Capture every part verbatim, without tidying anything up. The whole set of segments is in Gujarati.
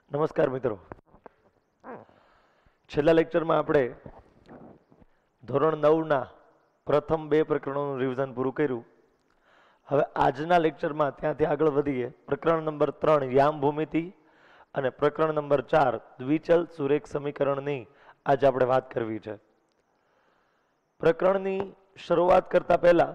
નમસ્કાર મિત્રો, છેલ્લા લેક્ચરમાં આપણે ધોરણ નવના પ્રથમ બે પ્રકરણોનું રિવિઝન પૂરું કર્યું. હવે આજના લેક્ચરમાં ત્યાંથી આગળ વધીએ. પ્રકરણ નંબર ત્રણ યામ ભૂમિતિ અને પ્રકરણ નંબર ચાર દ્વિચલ સુરેખ સમીકરણની આજે આપણે વાત કરવી છે. પ્રકરણની શરૂઆત કરતા પહેલા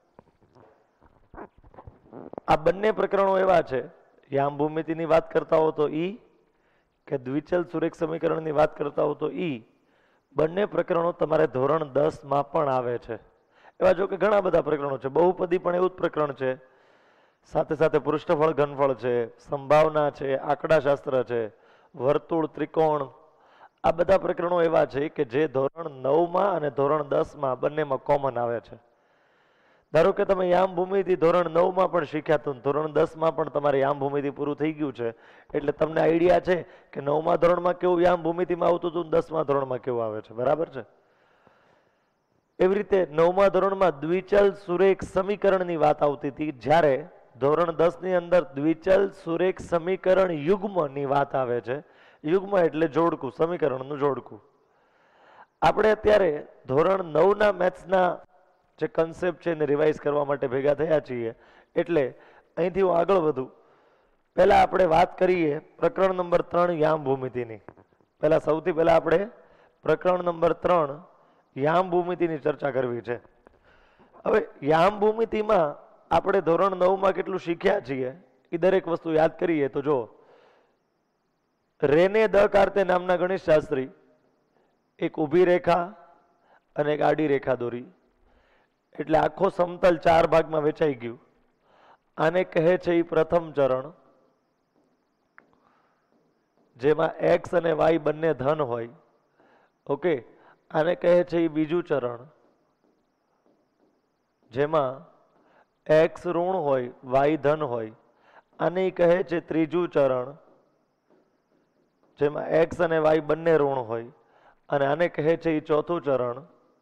આ બંને પ્રકરણો એવા છે, યામ ભૂમિતિની વાત કરતા હો તો ઈ કે દ્વિચલ સુરેખ સમીકરણની વાત કરતા હો તો ઈ, બંને પ્રકરણો તમારે ધોરણ દસ માં પણ આવે છે. એવા જો કે ઘણા બધા પ્રકરણો છે. બહુપદી પણ એવું જ પ્રકરણ છે, સાથે સાથે પૃષ્ઠફળ ઘનફળ છે, સંભાવના છે, આંકડાશાસ્ત્ર છે, વર્તુળ, ત્રિકોણ, આ બધા પ્રકરણો એવા છે કે જે ધોરણ નવમાં અને ધોરણ દસમાં બંનેમાં કોમન આવે છે. ધારો કે તમે યામ ભૂમિતિ ધોરણ નવમાં પણ શીખ્યા તો ધોરણ દસમાં પણ તમારે યામ ભૂમિતિ પૂરું થઈ ગયું છે, એટલે તમને આઈડિયા છે કે નવમા ધોરણમાં કેવું યામ ભૂમિતિમાં આવતું હતું, દસમા ધોરણમાં કેવું આવે છે. બરાબર છે? એવી રીતે નવમા ધોરણમાં દ્વિચલ સુરેખ સમીકરણની વાત આવતી હતી, જ્યારે ધોરણ દસ ની અંદર દ્વિચલ સુરેખ સમીકરણ યુગ્મની વાત આવે છે. યુગ્મ એટલે જોડકું, સમીકરણનું જોડકું. આપણે અત્યારે ધોરણ નવના મેથ્સના જે કન્સેપ્ટ છે એને રિવાઇઝ કરવા માટે ભેગા થયા છીએ, એટલે અહીંથી હું આગળ વધું. પહેલા આપણે વાત કરીએ પ્રકરણ નંબર ત્રણ યામ ભૂમિતિની. પહેલા સૌથી પહેલા આપણે પ્રકરણ નંબર ત્રણ યામ ભૂમિતિની ચર્ચા કરવી છે. હવે યામ ભૂમિતિમાં આપણે ધોરણ નવમાં કેટલું શીખ્યા છીએ એ દરેક વસ્તુ યાદ કરીએ તો જો, રેને દ કાર્તે નામના ગણિત શાસ્ત્રી એક ઊભી રેખા અને એક આડી રેખા દોરી, એટલે આખો સમતલ ચાર ભાગમાં વેચાઈ ગયું. આને કહે છે એ પ્રથમ ચરણ, જેમાં એક્સ અને વાય બંને ધન હોય. ઓકે, આને કહે છે એ બીજું ચરણ, જેમાં એક્સ ઋણ હોય, વાય ધન હોય. આને કહે છે ત્રીજું ચરણ, જેમાં એક્સ અને વાય બંને ઋણ હોય. અને આને કહે છે એ ચોથું ચરણ,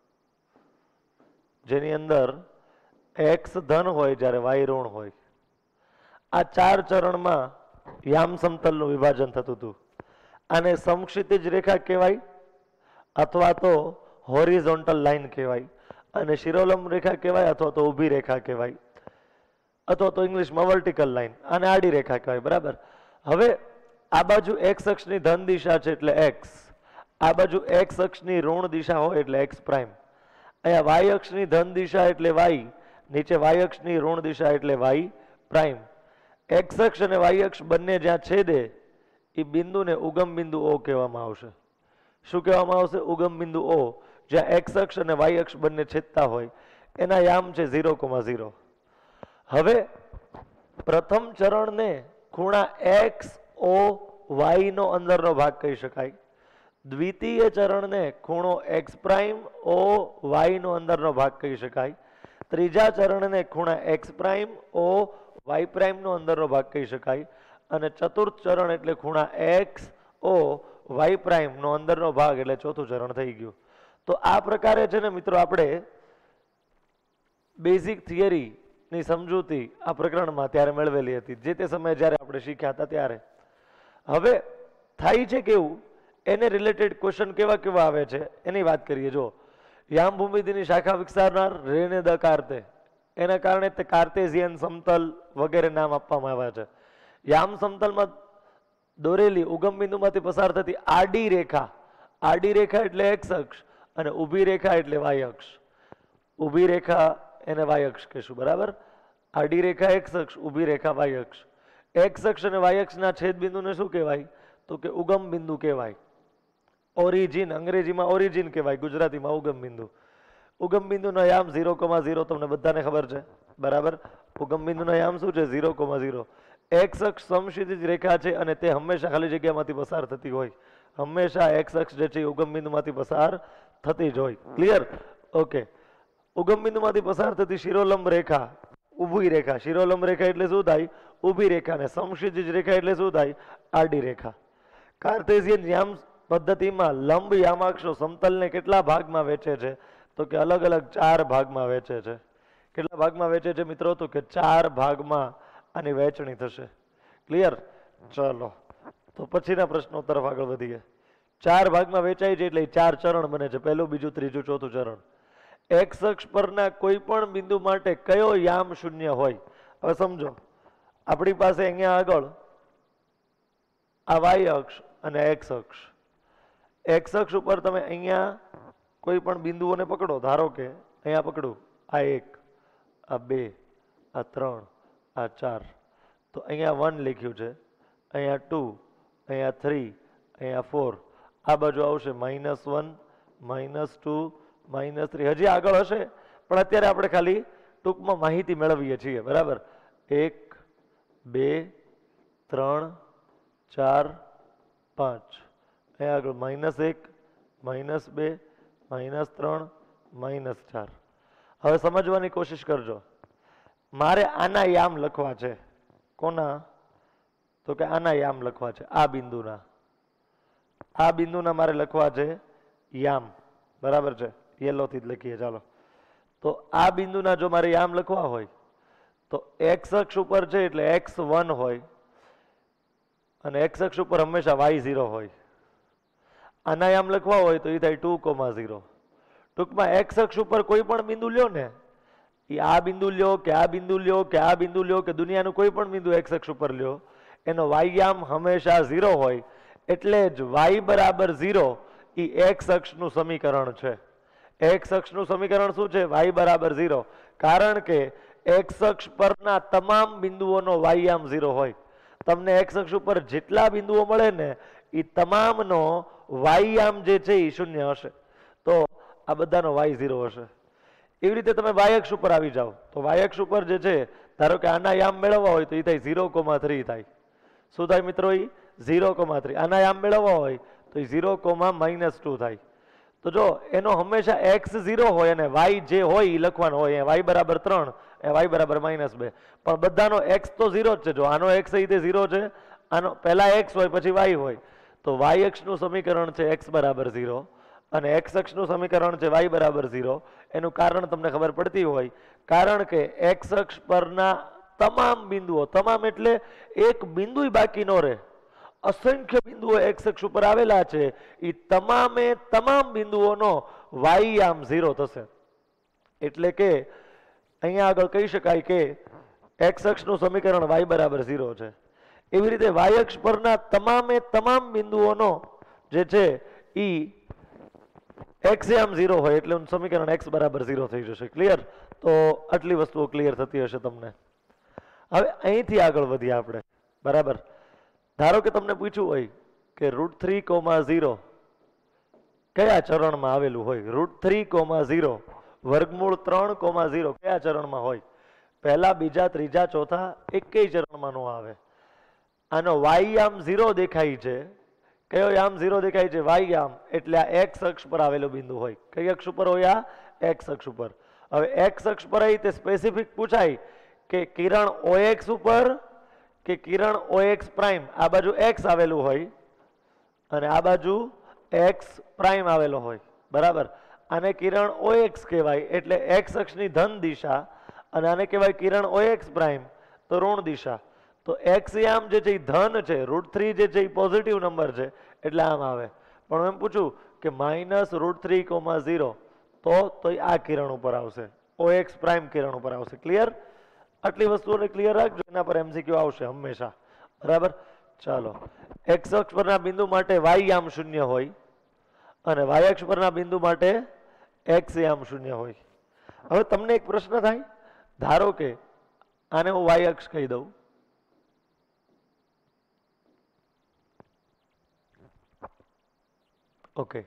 જેની અંદર એક્સ ધન હોય જ્યારે વાય ઋણ હોય. આ ચાર ચરણમાં યામ સમતલનું વિભાજન થતું હતું. આને સમક્ષિતિજ રેખા કહેવાય, અથવા તો હોરિઝોન્ટલ લાઈન કહેવાય, અને શિરોલંબ રેખા કહેવાય, અથવા તો ઊભી રેખા કહેવાય, અથવા તો ઇંગ્લિશમાં વર્ટિકલ લાઈન. આને આડી રેખા કહેવાય. બરાબર? હવે આ બાજુ એક્સ અક્ષની ધન દિશા છે એટલે એક્સ, આ બાજુ એક્સ અક્ષની ઋણ દિશા હોય એટલે એક્સ પ્રાઇમ. અહીંયા વાય અક્ષની ધન દિશા એટલે વાય, નીચે વાય અક્ષની ઋણ દિશા એટલે વાય પ્રાઇમ. એક્સ અક્ષ અને વાય અક્ષ બંને જ્યાં છેદે એ બિંદુને ઉગમ બિંદુ ઓ કહેવામાં આવશે. શું કહેવામાં આવશે? ઉગમ બિંદુ ઓ. જ્યાં એક્સ અક્ષ અને વાય અક્ષ બંને છેદતા હોય એના યામ છે ઝીરો કોમા ઝીરો. હવે પ્રથમ ચરણને ખૂણા એક્સ ઓ વાય નો અંદરનો ભાગ કહી શકાય. દ્વિતીય ચરણને ખૂણો એક્સ પ્રાઇમ ઓ વાય નો અંદરનો ભાગ કહી શકાય. ત્રીજા ચરણને ખૂણા X prime O Y prime નો અંદરનો ભાગ કહી શકાય. અને ચતુર્થ ચરણ એટલે ખૂણા એક્સ ઓ વાય પ્રાઇમ નો અંદરનો ભાગ એટલે ચોથું ચરણ થઈ ગયું. તો આ પ્રકારે છે ને મિત્રો, આપણે બેઝિક થિયરી ની સમજૂતી આ પ્રકરણમાં ત્યારે મેળવેલી હતી, જે તે સમયે જ્યારે આપણે શીખ્યા હતા ત્યારે. હવે થાય છે કેવું, એને રિલેટેડ ક્વેશ્ચન કેવા કેવા આવે છે એની વાત કરીએ. જો, યામ ભૂમિતિની શાખા વિસ્તારનાર રેને દ કાર્તે, એના કારણે તે કાર્તેઝિયન સમતલ વગેરે નામ આપવામાં આવ્યા છે. યામ સમતલમાં દોરેલી ઉગમ બિંદુમાંથી પસાર થતી આડી રેખા, આડી રેખા એટલે એક્સ અક્ષ અને ઊભી રેખા એટલે વાય અક્ષ. ઊભી રેખા એને વાય અક્ષ કહેશું. બરાબર? આડી રેખા એક્સ અક્ષ, ઊભી રેખા વાય અક્ષ. એક્સ અક્ષ અને વાય અક્ષના છેદ બિંદુને શું કહેવાય? તો કે ઉગમ બિંદુ કહેવાય. ઓરિજિન, અંગ્રેજીમાં ઓરિજિન કહેવાય, ગુજરાતીમાં ઉગમ બિંદુ. ઉગમ બિંદુનો યામ ઝીરો કોમા ઝીરો તમને બધાને ખબર છે. બરાબર? ઉગમ બિંદુનો યામ શું છે? Zero comma zero. એક્સ અક્ષ સમક્ષિતિજ રેખા છે અને તે હંમેશા ખાલી જગ્યામાંથી પસાર થતી હોય. હંમેશા એક્સ અક્ષ જે છે એ ઉગમ બિંદુમાંથી પસાર થતી જ હોય. ક્લિયર? ઓકે. ઉગમ બિંદુમાંથી પસાર થતી શિરોલંબ રેખા, ઊભી રેખા. શિરોલંબ રેખા એટલે શું થાય? ઊભી રેખા. અને સમક્ષિતિજ રેખા એટલે શું થાય? આડી રેખા. કાર્તેઝિયન યામ પદ્ધતિમાં લંબ યામાક્ષો સમતલને કેટલા ભાગમાં વેચે છે? તો કે અલગ અલગ ચાર ભાગમાં વેચે છે. કેટલા ભાગમાં વેચે છે મિત્રો? તો કે ચાર ભાગમાં આની વહેંચણી થશે. ક્લિયર? ચલો, તો પછીના પ્રશ્નો તરફ આગળ વધીએ. ચાર ભાગમાં વેચાય છે એટલે ચાર ચરણ બને છે, પહેલું બીજું ત્રીજું ચોથું ચરણ. એક્સ અક્ષ પરના કોઈ પણ બિંદુ માટે કયો યામ શૂન્ય હોય? હવે સમજો, આપણી પાસે અહીંયા આગળ આ વાય અક્ષ અને એક્સ અક્ષ. એક્સ અક્ષ ઉપર તમે અહીંયા કોઈ પણ બિંદુઓને પકડો, ધારો કે અહીંયા પકડું, આ એક, આ બે, આ ત્રણ, આ ચાર, તો અહીંયા વન લખ્યું છે, અહીંયા ટુ, અહીંયા થ્રી, અહીંયા ફોર, આ બાજુ આવશે minus one, minus two, minus three, હજી આગળ હશે, પણ અત્યારે આપણે ખાલી ટૂંકમાં માહિતી મેળવીએ છીએ, બરાબર. એક, બે, ત્રણ, ચાર, પાંચ, અહીંયા આગળ માઇનસ એક, માઇનસ બે, માઇનસ ત્રણ, માઇનસ ચાર. હવે સમજવાની કોશિશ કરજો. મારે આના યામ લખવા છે. કોના? તો કે આના યામ લખવા છે, આ બિંદુના. આ બિંદુના મારે લખવા છે યામ, બરાબર છે, યેલોથી જ લખીએ ચાલો. તો આ બિંદુના જો મારે યામ લખવા હોય તો એક્સ અક્ષ ઉપર છે એટલે એક્સ વન હોય અને એક્સ અક્ષ ઉપર હંમેશા વાય ઝીરો હોય. આના યામ લખવા હોય તો એ થાય ટુ કોમા ઝીરો. ટૂંકમાં એક્સ અક્ષ ઉપર કોઈ પણ બિંદુ લ્યો ને, એ આ બિંદુ લ્યો કે આ બિંદુ લ્યો કે આ બિંદુ લ્યો કે દુનિયાનું કોઈ પણ બિંદુ એક્સ અક્ષ ઉપર લ્યો, એનો વાયયામ હંમેશા ઝીરો હોય. એટલે જ વાય બરાબર ઝીરો એ એક્સ અક્ષનું સમીકરણ છે. એક્સ અક્ષનું સમીકરણ શું છે? વાય બરાબર ઝીરો. કારણ કે એક્સ અક્ષ પરના તમામ બિંદુઓનો વાયયામ ઝીરો હોય. તમને એક્સ અક્ષ ઉપર જેટલા બિંદુઓ મળે ને એ તમામનો વાયયામ જે છે એ શૂન્ય હશે. તો આ બધાનો વાય ઝીરો હશે. એવી રીતે તમે વાય અક્ષ ઉપર આવી જાઓ તો વાય અક્ષ ઉપર જે છે, ધારો કે આના યામ મેળવવા હોય તો એ થાય ઝીરો કોમા થ્રી થાય. શું થાય મિત્રો? એ ઝીરો કોમા થ્રી. આના યામ મેળવવા હોય તો એ ઝીરો કોમા માઇનસ ટુ થાય. તો જો એનો હંમેશા એક્સ ઝીરો હોય અને વાય જે હોય એ લખવાનો હોય. વાય બરાબર ત્રણ, વાય બરાબર માઇનસ બે, પણ બધાનો એક્સ તો ઝીરો જ છે. જો આનો એક્સ એ રીતે ઝીરો છે, આનો પહેલા એક્સ હોય પછી વાય હોય, તો વાય અક્ષનું સમીકરણ છે એક્સ બરાબર ઝીરો અને એક્સ અક્ષનું સમીકરણ છે વાય બરાબર ઝીરો. એનું કારણ તમને ખબર પડતી હોય, કારણ કે એક્સ અક્ષ પરના તમામ બિંદુઓ, તમામ એટલે એક બિંદુ બાકી નો રહે, અસંખ્ય બિંદુઓ એક્સ અક્ષ ઉપર આવેલા છે, એ તમામે તમામ બિંદુઓનો વાયયામ ઝીરો થશે. એટલે કે અહીંયા આગળ કહી શકાય કે એક્સ અક્ષનું સમીકરણ વાય બરાબર ઝીરો છે. એવી રીતે વાય અક્ષ પરના તમામે તમામ બિંદુઓનો જે છે એ એક્સ યામ ઝીરો હોય એટલે સમીકરણ એક્સ બરાબર ઝીરો થઈ જશે. ક્લિયર? તો આટલી વસ્તુઓ ક્લિયર થતી હશે તમને. હવે અહીંથી આગળ વધીએ આપણે, બરાબર. ધારો કે તમને પૂછ્યું હોય કે રૂટ થ્રી કોમા ઝીરો કયા ચરણમાં આવેલું હોય? રૂટ થ્રી કોમા ઝીરો વર્ગમૂળ ત્રણ કોમા ઝીરો કયા ચરણમાં હોય? પહેલા, બીજા, ત્રીજા, ચોથા, એકેય ચરણમાં નો આવે. આનો વાય યામ ઝીરો દેખાય છે. કયો યામ ઝીરો દેખાય છે? વાય યામ. એટલે આ એક્સ અક્ષ પર આવેલો બિંદુ હોય. કઈ અક્ષ ઉપર હોય? આ એક્સ અક્ષ ઉપર. હવે એક્સ અક્ષ પર આવી તે સ્પેસિફિક પૂછાય કે કિરણ ઓએક્સ ઉપર કે કિરણ ઓએક્સ પ્રાઇમ. આ બાજુ એક્સ આવેલું હોય અને આ બાજુ એક્સ પ્રાઇમ આવેલો હોય, બરાબર. આને કિરણ ઓએક્સ કહેવાય એટલે એક્સ અક્ષની ધન દિશા, અને આને કહેવાય કિરણ ઓએક્સ પ્રાઇમ તો ઋણ દિશા. તો એક્સ યામ જે છે એ ધન છે, રૂટ થ્રી જે છે એ પોઝિટિવ નંબર છે એટલે આમ આવે. પણ હું એમ પૂછું કે minus root three comma zero તો તો આ કિરણ ઉપર આવશે, ઓએક્સ પ્રાઇમ કિરણ ઉપર આવશે. ક્લિયર? આટલી વસ્તુઓને ક્લિયર રાખજો, એના પર એમસીક્યુ આવશે હંમેશા, બરાબર. ચાલો, એક્સ અક્ષ પરના બિંદુ માટે વાય યામ શૂન્ય હોય અને વાય અક્ષ પરના બિંદુ માટે એક્સ યામ શૂન્ય હોય. હવે તમને એક પ્રશ્ન થાય, ધારો કે આને હું વાય અક્ષ કહી દઉં, ઓકે,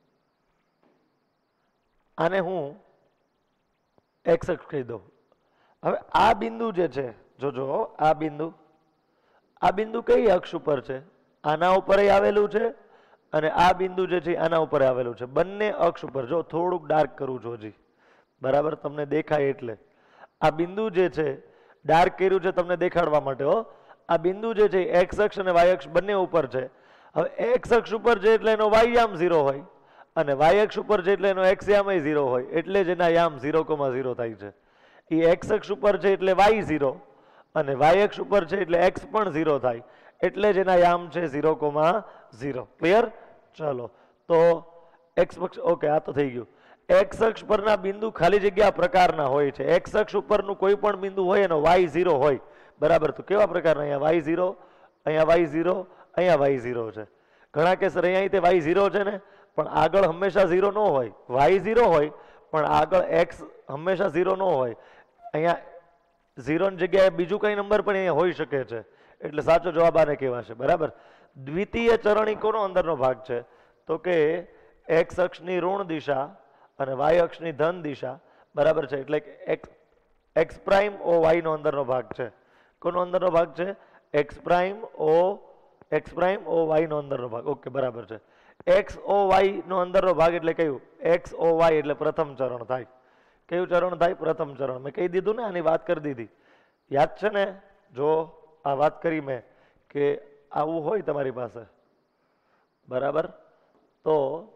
આને હું એક્સ અક્ષ કહી દઉં. હવે આ બિંદુ જે છે, જોજો આ બિંદુ, આ બિંદુ કઈ અક્ષ ઉપર છે? આના ઉપર આવેલું છે અને આ બિંદુ જે છે આના ઉપર આવેલું છે. બંને અક્ષ ઉપર. જો થોડુંક ડાર્ક કરું છું હજી, બરાબર, તમને દેખાય એટલે. આ બિંદુ જે છે ડાર્ક કર્યું છે તમને દેખાડવા માટે હો. આ બિંદુ જે છે એક્સ અક્ષ અને વાય અક્ષ બંને ઉપર છે. હવે એક્સ અક્ષ ઉપર છે એટલે એનો વાય યામ ઝીરો હોય અને વાય અક્ષ ઉપર છે એટલે એનો એક્સ યામ ઝીરો હોય, એટલે જ એના યામ ઝીરો કોમા ઝીરો થાય છે. એ એક્સ અક્ષ ઉપર છે એટલે વાય ઝીરો અને વાય અક્ષ ઉપર છે એટલે એક્સ પણ ઝીરો થાય. એટલે જ એના યામ છે ઝીરો કોમા ઝીરો. ક્લિયર? ચલો તો એક્સ અક્ષ, ઓકે આ તો થઈ ગયું. એક્સ અક્ષ પરના બિંદુ ખાલી જગ્યા પ્રકારના હોય છે. એક્સ અક્ષ ઉપરનું કોઈ પણ બિંદુ હોય એનો વાય ઝીરો હોય, બરાબર. તો કેવા પ્રકારના? અહીંયા વાય ઝીરો, અહીંયા વાય ઝીરો, અહીંયા વાય ઝીરો છે. ઘણા કે સર અહીંયા તે વાય ઝીરો છે ને, પણ આગળ હંમેશા ઝીરો ન હોય. વાય ઝીરો હોય પણ આગળ એક્સ હંમેશા ઝીરો ન હોય. અહીંયા ઝીરોની જગ્યાએ બીજું કઈ નંબર પણ અહીંયા હોઈ શકે છે. એટલે સાચો જવાબ આને કહેવાશે, બરાબર. દ્વિતીય ચરણ ઈ કોનો અંદરનો ભાગ છે? તો કે એક્સ અક્ષની ઋણ દિશા અને વાય અક્ષની ધન દિશા, બરાબર છે. એટલે કે X X prime O Y નો અંદરનો ભાગ છે. કોનો અંદરનો ભાગ છે? X prime O X prime O Y નો અંદરનો ભાગ. ઓકે, બરાબર છે. એક્સ ઓ વાય નો અંદરનો ભાગ એટલે કયું? એક્સ ઓ વાય એટલે પ્રથમ ચરણ થાય. કયું ચરણ થાય? પ્રથમ ચરણ. મેં કહી દીધું ને, આની વાત કરી દીધી, યાદ છે ને? જો આ વાત કરી મેં કે આવું હોય તમારી પાસે, બરાબર, તો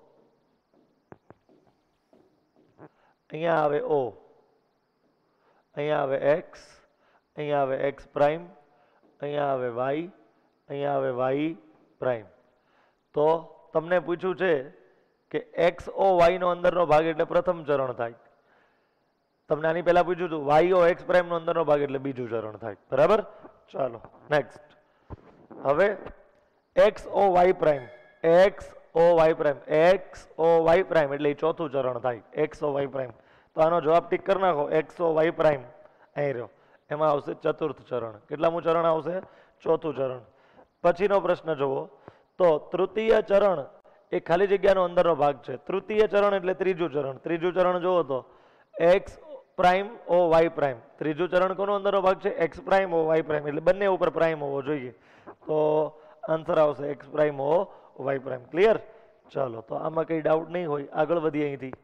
અહીંયા આવે ઓ, અહીંયા આવે એક્સ, અહીંયા આવે એક્સ પ્રાઇમ, અહીંયા આવે વાય, અહીંયા આવે વાય પ્રાઇમ. તો તમને પૂછ્યું છે કે એક્સ ઓ વાય નો અંદરનો ભાગ એટલે પ્રથમ ચરણ થાય. તમને આની પહેલા પૂછ્યું હતું વાય ઓ એક્સ પ્રાઇમ નો અંદરનો ભાગ એટલે બીજું ચરણ થાય, બરાબર. ચાલો નેક્સ્ટ. હવે X O Y prime, X O Y prime, X O Y prime એટલે ચોથું ચરણ થાય. X O Y prime. તો આનો જવાબ ટીક કરી નાખો. એક્સ ઓ વાય પ્રાઇમ અહીં રહ્યો, એમાં આવશે ચતુર્થ ચરણ. કેટલામું ચરણ આવશે? ચોથું ચરણ. પછીનો પ્રશ્ન જુઓ તો તૃતીય ચરણ એ ખાલી જગ્યાનો અંદરનો ભાગ છે. તૃતીય ચરણ એટલે ત્રીજું ચરણ. ત્રીજું ચરણ જુઓ તો X prime O Y prime. ત્રીજું ચરણ કોનો અંદરનો ભાગ છે? X prime O Y prime. એટલે બંને ઉપર પ્રાઇમ હોવો જોઈએ. તો આન્સર આવશે X prime O Y prime. Clear? ચાલો, તો આમાં કઈ ડાઉટ નહીં હોય. આગળ વધીએ અહીંથી.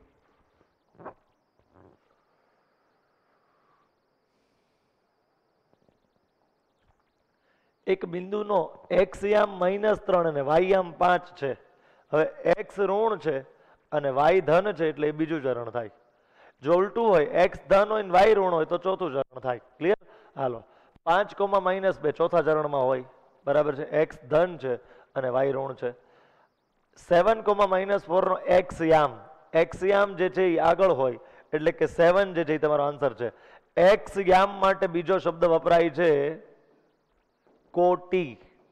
એક બિંદુનો એક્સ યામ માઇનસ ત્રણ અને વાય યામ પાંચ છે. હવે એક્સ ઋણ છે અને વાય ધન છે એટલે એ બીજું ચરણ થાય. જો ઉલટું હોય, એક્સ ધન હોય ને વાય ઋણ હોય તો ચોથું ચરણ થાય. ક્લિયર? હાલો, પાંચ કોમા માઇનસ બે ચોથા ચરણમાં હોય, બરાબર છે. એક્સ ધન છે અને વાય ઋણ છે. સેવન કોમા માઇનસ ફોર નો એક્સ યામ, એક્સ યામ જે છે એ આગળ હોય એટલે કે સેવન જે છે એ તમારો આન્સર છે. એક્સ યામ માટે બીજો શબ્દ વપરાય છે કોટી,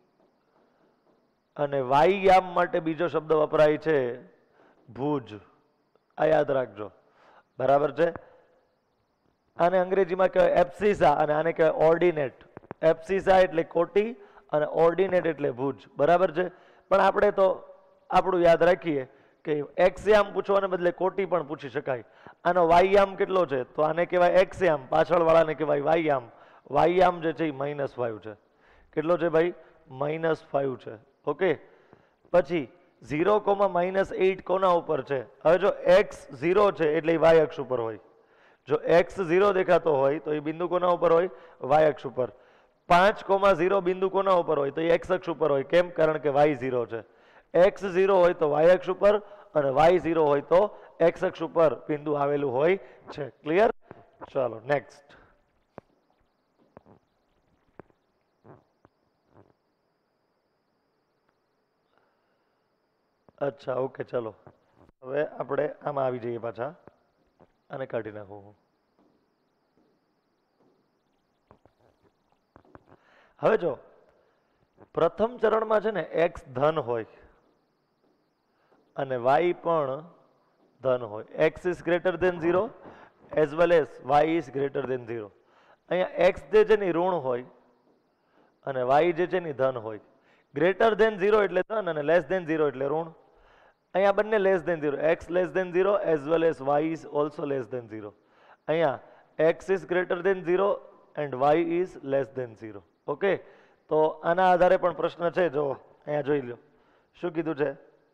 અને વાય યામ માટે બીજો શબ્દ વપરાય છે ભુજ. આ યાદ રાખજો, બરાબર છે. આને અંગ્રેજીમાં કહેવાય એપ્સિસા અને આને કહેવાય ઓર્ડિનેટ. એપ્સિસા એટલે કોટી અને ઓર્ડિનેટ એટલે ભુજ, બરાબર છે. પણ આપણે તો આપણું યાદ રાખીએ કે એક્સ યામ પૂછવાને બદલે કોટી પણ પૂછી શકાય. આનો વાય યામ કેટલો છે? તો આને કહેવાય એક્સ યામ, પાછળવાળાને કહેવાય વાય યામ. વાય યામ જે છે એ માઇનસ ફાઈવ છે. કેટલો છે ભાઈ? માઇનસ ફાઈવ છે. ઓકે, પછી ઝીરો કોમા માઇનસ એઇટ કોના ઉપર છે? હવે જો એક્સ ઝીરો છે એટલે એ વાય અક્ષ ઉપર હોય. જો એક્સ ઝીરો દેખાતો હોય તો એ બિંદુ કોના ઉપર હોય? વાય અક્ષ ઉપર. પાંચ કોમા ઝીરો બિંદુ કોના ઉપર હોય? તો એ એક્સ અક્ષ ઉપર હોય. કેમ? કારણ કે વાય ઝીરો છે. એક્સ ઝીરો હોય તો વાય અક્ષ ઉપર અને વાય ઝીરો હોય તો એક્સ અક્ષ ઉપર બિંદુ આવેલું હોય છે. ક્લિયર? ચાલો નેક્સ્ટ. અચ્છા, ઓકે, ચલો હવે આપણે આમાં આવી જઈએ પાછા. આને કાઢી નાખું હું. હવે જો પ્રથમ ચરણમાં છે ને એક્સ ધન હોય અને વાય પણ ધન હોય. X is greater than zero as well as Y is greater than zero. અહીંયા એક્સ જે છે ને ઋણ હોય અને વાય જે છે ને ધન હોય. ગ્રેટર દેન ઝીરો એટલે ધન અને લેસ દેન ઝીરો એટલે ઋણ. અહીંયા બંને less than zero. X less than zero as well as Y is also less than zero. અહીંયા X is greater than zero and Y is less than zero. Okay, તો આના આધારે પણ પ્રશ્ન છે. જો અહીંયા જોઈ લો શું કીધું છે.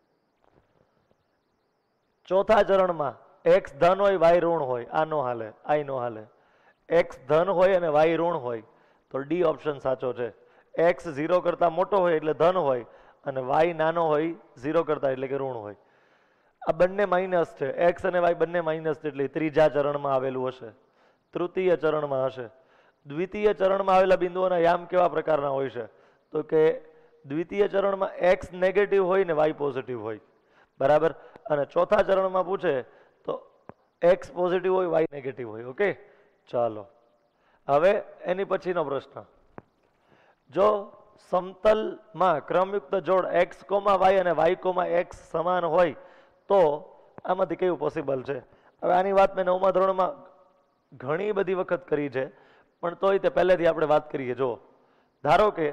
ચોથા ચરણમાં એક્સ ધન હોય વાય ઋણ હોય. આ નો હાલે, આઈ નો હાલે. એક્સ ધન હોય અને વાય ઋણ હોય તો ડી ઓપ્શન સાચો છે. એક્સ ઝીરો કરતા મોટો હોય એટલે ધન હોય અને વાય નાનો હોય ઝીરો કરતા એટલે કે ઋણ હોય. આ બંને માઇનસ છે. એક્સ અને વાય બંને માઇનસ છે એટલે ત્રીજા ચરણમાં આવેલું હશે, તૃતીય ચરણમાં હશે. દ્વિતીય ચરણમાં આવેલા બિંદુઓના યામ કેવા પ્રકારના હોય છે? તો કે દ્વિતીય ચરણમાં એક્સ નેગેટિવ હોય ને વાય પોઝિટિવ હોય, બરાબર. અને ચોથા ચરણમાં પૂછે તો એક્સ પોઝિટિવ હોય વાય નેગેટિવ હોય. ઓકે, ચાલો હવે એની પછીનો પ્રશ્ન, જો સમતલમાં ક્રમયુક્ત જોડ એક્સ કોમા વાય અને વાય કોમા એક્સ સમાન હોય તો આમાંથી કેવું પોસિબલ છે? હવે આની વાત મેં નવમા ધોરણમાં ઘણી બધી વખત કરી છે, પણ તોય તે પહેલેથી આપણે વાત કરીએ. જો ધારો કે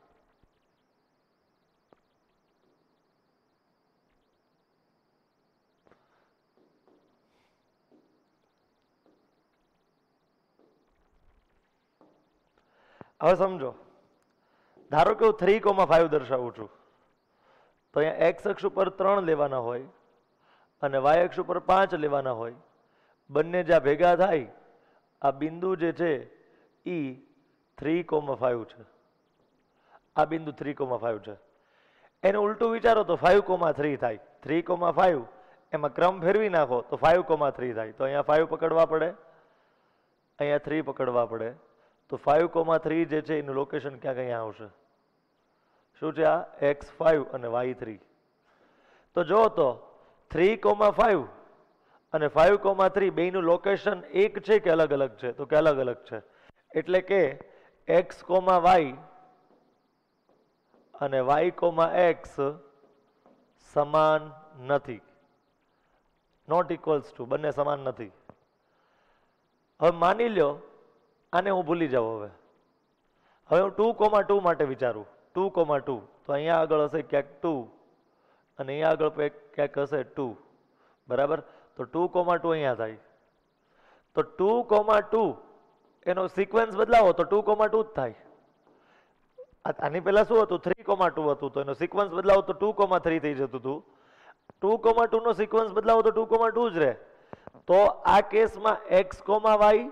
હવે સમજો, ધારો કે હું થ્રી કોમા ફાઈવ દર્શાવું છું, તો અહીંયા એક્સ અક્ષ ઉપર ત્રણ લેવાના હોય અને વાય અક્ષ ઉપર પાંચ લેવાના હોય. બંને જ્યાં ભેગા થાય આ બિંદુ જે છે એ થ્રી કોમા ફાઈવ છે. આ બિંદુ થ્રી કોમા ફાઈવ છે. એનું ઉલટું વિચારો તો ફાઈવ કોમા થ્રી થાય. થ્રી કોમા ફાઈવ એમાં ક્રમ ફેરવી નાખો તો ફાઈવ કોમા થ્રી થાય. તો અહીંયા ફાઈવ પકડવા પડે, અહીંયા થ્રી પકડવા પડે. તો ફાઈવ કોમા થ્રી જે છે એનું લોકેશન ક્યાંક અહીંયા આવશે. શું છે આ? એક્સ ફાઈવ અને વાય થ્રી. તો જો તો થ્રી કોમા ફાઈવ અને ફાઈવ કોમા થ્રી બેયનું લોકેશન એક છે કે અલગ અલગ છે? તો કે અલગ અલગ છે. એટલે કે એક્સ કોમા વાય અને વાય કોમા એક્સ સમાન નથી, નોટ ઇક્વલ્સ ટુ, બંને સમાન નથી. હવે માની લ્યો આને હું ભૂલી જાઉં. હવે હવે હું ટુ કોમા ટુ માટે વિચારું. ટુ કોમા ટુ તો અહીંયા આગળ હશે ક્યાંક ટુ અને અહીંયા આગળ ક્યાંક હશે ટુ, બરાબર. તો ટુ કોમા ટુ અહીંયા થાય. તો ટુ કોમા ટુ એનો સિક્વન્સ બદલાવો તો ટુ કોમા ટુ જ થાય. આની પહેલા શું હતું? થ્રી કોમા ટુ હતું. તો એનો સિક્વન્સ બદલાવો તો ટુ કોમા થ્રી થઈ જતું હતું. ટુ કોમા ટુ નો સિક્વન્સ બદલાવો તો ટુ કોમા ટુ જ રહે. તો આ કેસમાં એક્સ કોમા વાય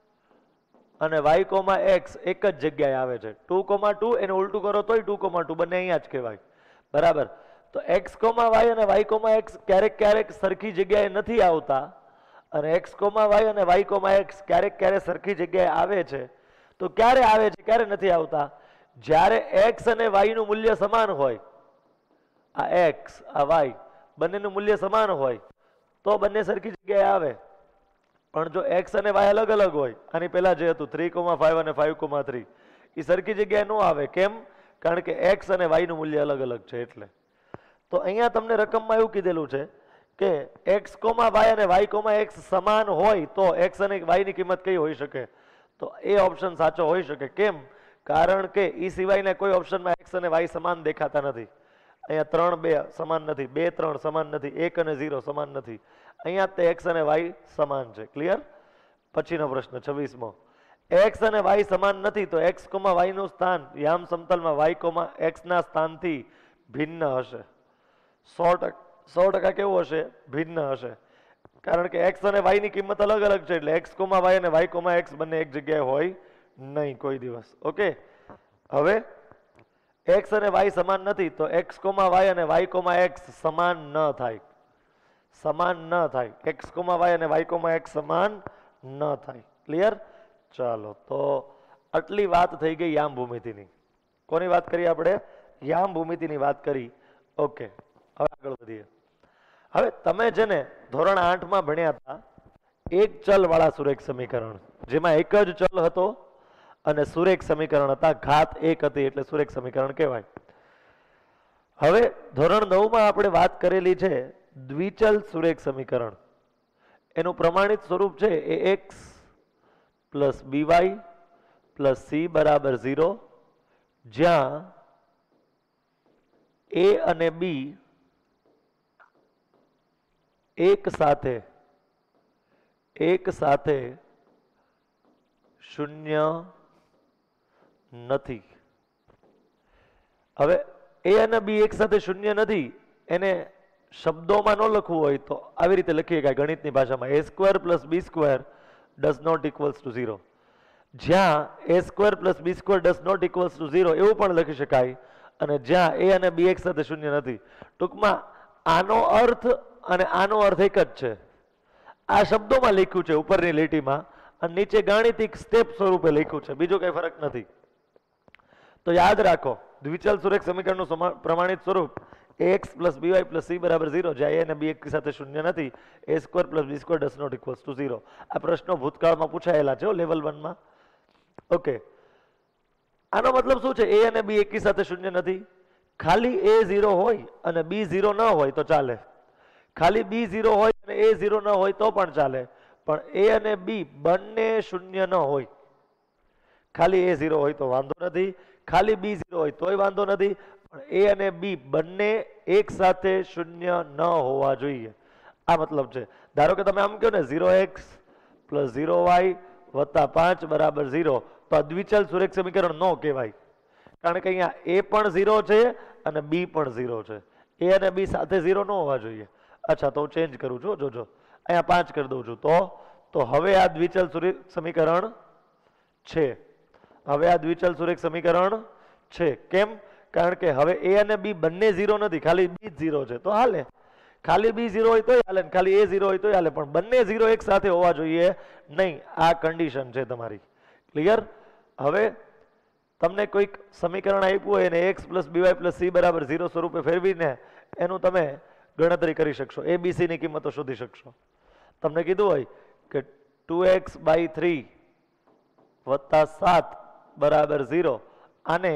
અને વાય કોમા એક્સ એક જ જગ્યાએ આવે છે. ટુ કોમા ટુ એને ઉલટું કરો તોય ટુ કોમા ટુ, બંને અહીંયા જ કહેવાય, બરાબર. તો એક્સ કોમા વાય અને વાય કોમા એક્સ ક્યારેક ક્યારેક સરખી જગ્યાએ નથી આવતા, અને એક્સ કોમા વાય અને વાય કોમા એક્સ ક્યારેક ક્યારેક સરખી જગ્યાએ આવે છે. તો ક્યારે આવે છે, ક્યારે નથી આવતા? જ્યારે એક્સ અને વાય નું મૂલ્ય સમાન હોય. આ એક્સ આ વાય બંનેનું મૂલ્ય સમાન હોય તો બંને સરખી જગ્યાએ આવે. પણ જો એક્સ અને વાય અલગ અલગ હોય, આની પહેલા જે હતું થ્રી કોમા ફાઈવ અને ફાઈવ કોમા થ્રી, એ સરખી જગ્યાએ ન આવે. કેમ? કારણ કે એક્સ અને વાય નું મૂલ્ય અલગ અલગ છે એટલે. તો અહીંયા તમને રકમમાં એવું કીધેલું છે કે એક્સ કોમા વાય અને વાય કોમા એક્સ સમાન હોય તો એક્સ અને વાય ની કિંમત કઈ હોઈ શકે? તો એ ઓપ્શન સાચો હોઈ શકે. કેમ? કારણ કે એ સિવાયના કોઈ ઓપ્શનમાં એક્સ અને વાય સમાન દેખાતા નથી. અહીંયા ત્રણ બે સમાન નથી, બે ત્રણ સમાન નથી, એક અને ઝીરો સમાન નથી. અહીંયા તે એક્સ અને વાય સમાન છે. ક્લિયર? પછીનો પ્રશ્ન છવ્વીસમો, એક્સ અને વાય સમાન નથી તો એક્સ કોમા વાય નું સ્થાન યામ સમતલમાં વાય કોમા એક્સ ના સ્થાનથી ભિન્ન હશે. સો ટકા સો ટકા કેવું હશે? ભિન્ન હશે. કારણ કે એક્સ અને વાય ની કિંમત અલગ અલગ છે એટલે એક્સ કોમા વાય અને વાય કોમા એક્સ બંને એક જગ્યાએ હોય નહીં કોઈ દિવસ. ઓકે, હવે એક્સ અને વાય સમાન નથી તો એક્સ કોમા વાય અને વાય કોમા એક્સ સમાન ન થાય. સમાન ન થાય. એક્સ કોમા વાય અને વાય કોમા એક્સ સમાન ન થાય. ક્લિયર? ચાલો, તો આટલી વાત થઈ ગઈ યામ ભૂમિતિની. કોની વાત કરી આપણે? યામ ભૂમિતિની વાત કરી. ઓકે, હવે આગળ વધીએ. હવે તમે જેને ધોરણ આઠમાં ભણ્યા હતા એક ચલ વાળા સુરેખ સમીકરણ, જેમાં એક જ ચલ હતો અને સુરેખ સમીકરણ હતા, ઘાત એક હતી એટલે સુરેખ સમીકરણ કહેવાય. હવે ધોરણ નવ માં આપણે વાત કરેલી છે દ્વિચલ સુરેખ સમીકરણ. એનું પ્રમાણિત સ્વરૂપ છે A X plus બીવાય plus C બરાબર ઝીરો, જ્યાં એ અને બી એક સાથે એક સાથે શૂન્ય નથી. હવે એ અને બી એક સાથે શૂન્ય નથી એને શબ્દોમાં ન લખવું હોય તો આવી રીતે લખીએ કે ગણિતની ભાષામાં A square plus B square does not equals to zero. જ્યાં A square plus B square does not equals to zero એવું પણ લખી શકાય, અને જ્યાં એ અને બી એક સાથે શૂન્ય નથી. ટૂંકમાં આનો અર્થ અને આનો અર્થ એક જ છે. આ શબ્દોમાં લખ્યું છે ઉપરની લીટીમાં, અને નીચે ગાણિતિક સ્ટેપ સ્વરૂપે લખ્યું છે, બીજો કઈ ફરક નથી. તો યાદ રાખો દ્વિચલ સુરેખ સમીકરણનું સમા- પ્રમાણિત સ્વરૂપ એક્સ પ્લસ બીવાય પ્લસ સી બરાબર ઝીરો, જ્યાં એ અને બી એક સાથે શૂન્ય નથી. A square plus B square does not equals to zero. આ પ્રશ્નો ભૂતકાળમાં પૂછાયેલા છે લેવલ વનમાં. ઓકે, આનો મતલબ શું છે? એ અને બી એકી સાથે શૂન્ય નથી. ખાલી એ ઝીરો હોય અને બી ઝીરો ન હોય તો ચાલે. ખાલી બી ઝીરો હોય અને એ ઝીરો ન હોય તો પણ ચાલે. પણ એ અને બી બંને શૂન્ય ન હોય. ખાલી એ ઝીરો હોય તો વાંધો નથી, ખાલી બી ઝીરો હોય તોય વાંધો નથી, પણ એ અને બી બંને એક સાથે શૂન્ય ન હોવા જોઈએ. આ મતલબ છે. ધારો કે તમે આમ કહો ને zero x plus zero y વત્તા પાંચ બરાબર ઝીરો, તો આ દ્વિચલ સુરેખ સમીકરણ ન કહેવાય. કારણ કે અહીંયા એ પણ ઝીરો છે અને બી પણ ઝીરો છે. એ અને બી સાથે ઝીરો ન હોવા જોઈએ. અચ્છા, તો હું ચેન્જ કરું છું, જોજો અહીંયા પાંચ કરી દઉં છું. તો તો હવે આ દ્વિચલ સુરેખ સમીકરણ છે. હવે આ દ્વિચલ સુરેખ સમીકરણ છે. કેમ? કારણ કે હવે એ અને બી બંને ઝીરો નથી, ખાલી બી ઝીરો છે તો હાલે. ખાલી બી ઝીરો હોય તોય હાલે, ખાલી એ ઝીરો હોય તોય હાલે, પણ બંને ઝીરો એક સાથે હોવા જોઈએ નહીં. આ કન્ડિશન છે તમારી. ક્લિયર? હવે તમને કોઈક સમીકરણ આપ્યું હોય અને એક્સ પ્લસ બીવાય પ્લસ સી બરાબર ઝીરો સ્વરૂપે ફેરવીને એનું તમે ગણતરી કરી શકશો, એ બી સી ની કિંમતો શોધી શકશો. તમને કીધું હોય કે ટુ એક્સ બાય થ્રી વત્તા સાત બરાબર ઝીરો, આને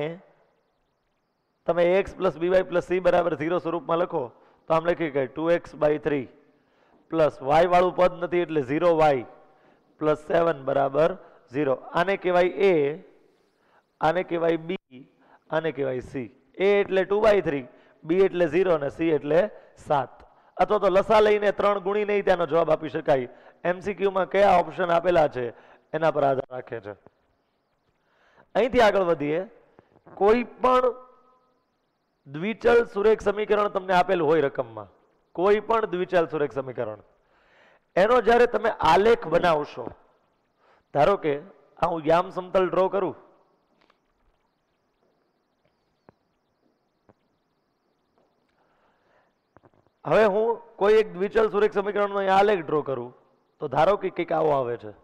તમે એક્સ પ્લસ બીવાય પ્લસ સી બરાબર ઝીરો સ્વરૂપમાં લખો તો આમ લખી કે two x by three plus y વાળું પદ નથી એટલે ઝીરો વાય પ્લસ સેવન બરાબર ઝીરો. આને કહેવાય એ, આને કહેવાય બી, આને કહેવાય સી. એ એટલે ટુ બાય થ્રી, બી એટલે ઝીરો અને સી એટલે સાત. અથવા તો લસા લઈને ત્રણ ગુણી નહીં ત્યાંનો જવાબ આપી શકાય. એમસીક્યુમાં કયા ઓપ્શન આપેલા છે એના પર આધાર રાખે છે. અહીંથી આગળ વધીએ. કોઈ પણ દ્વિચલ સુરેખ સમીકરણ તમને આપેલું હોય રકમમાં, કોઈ પણ દ્વિચલ સુરેખ સમીકરણ, એનો જ્યારે તમે આલેખ બનાવશો, ધારો કે આ હું યામ સમતલ ડ્રો કરું, હવે હું કોઈ એક દ્વિચલ સુરેખ સમીકરણનો આલેખ ડ્રો કરું તો ધારો કે કંઈક આવો આવે છે.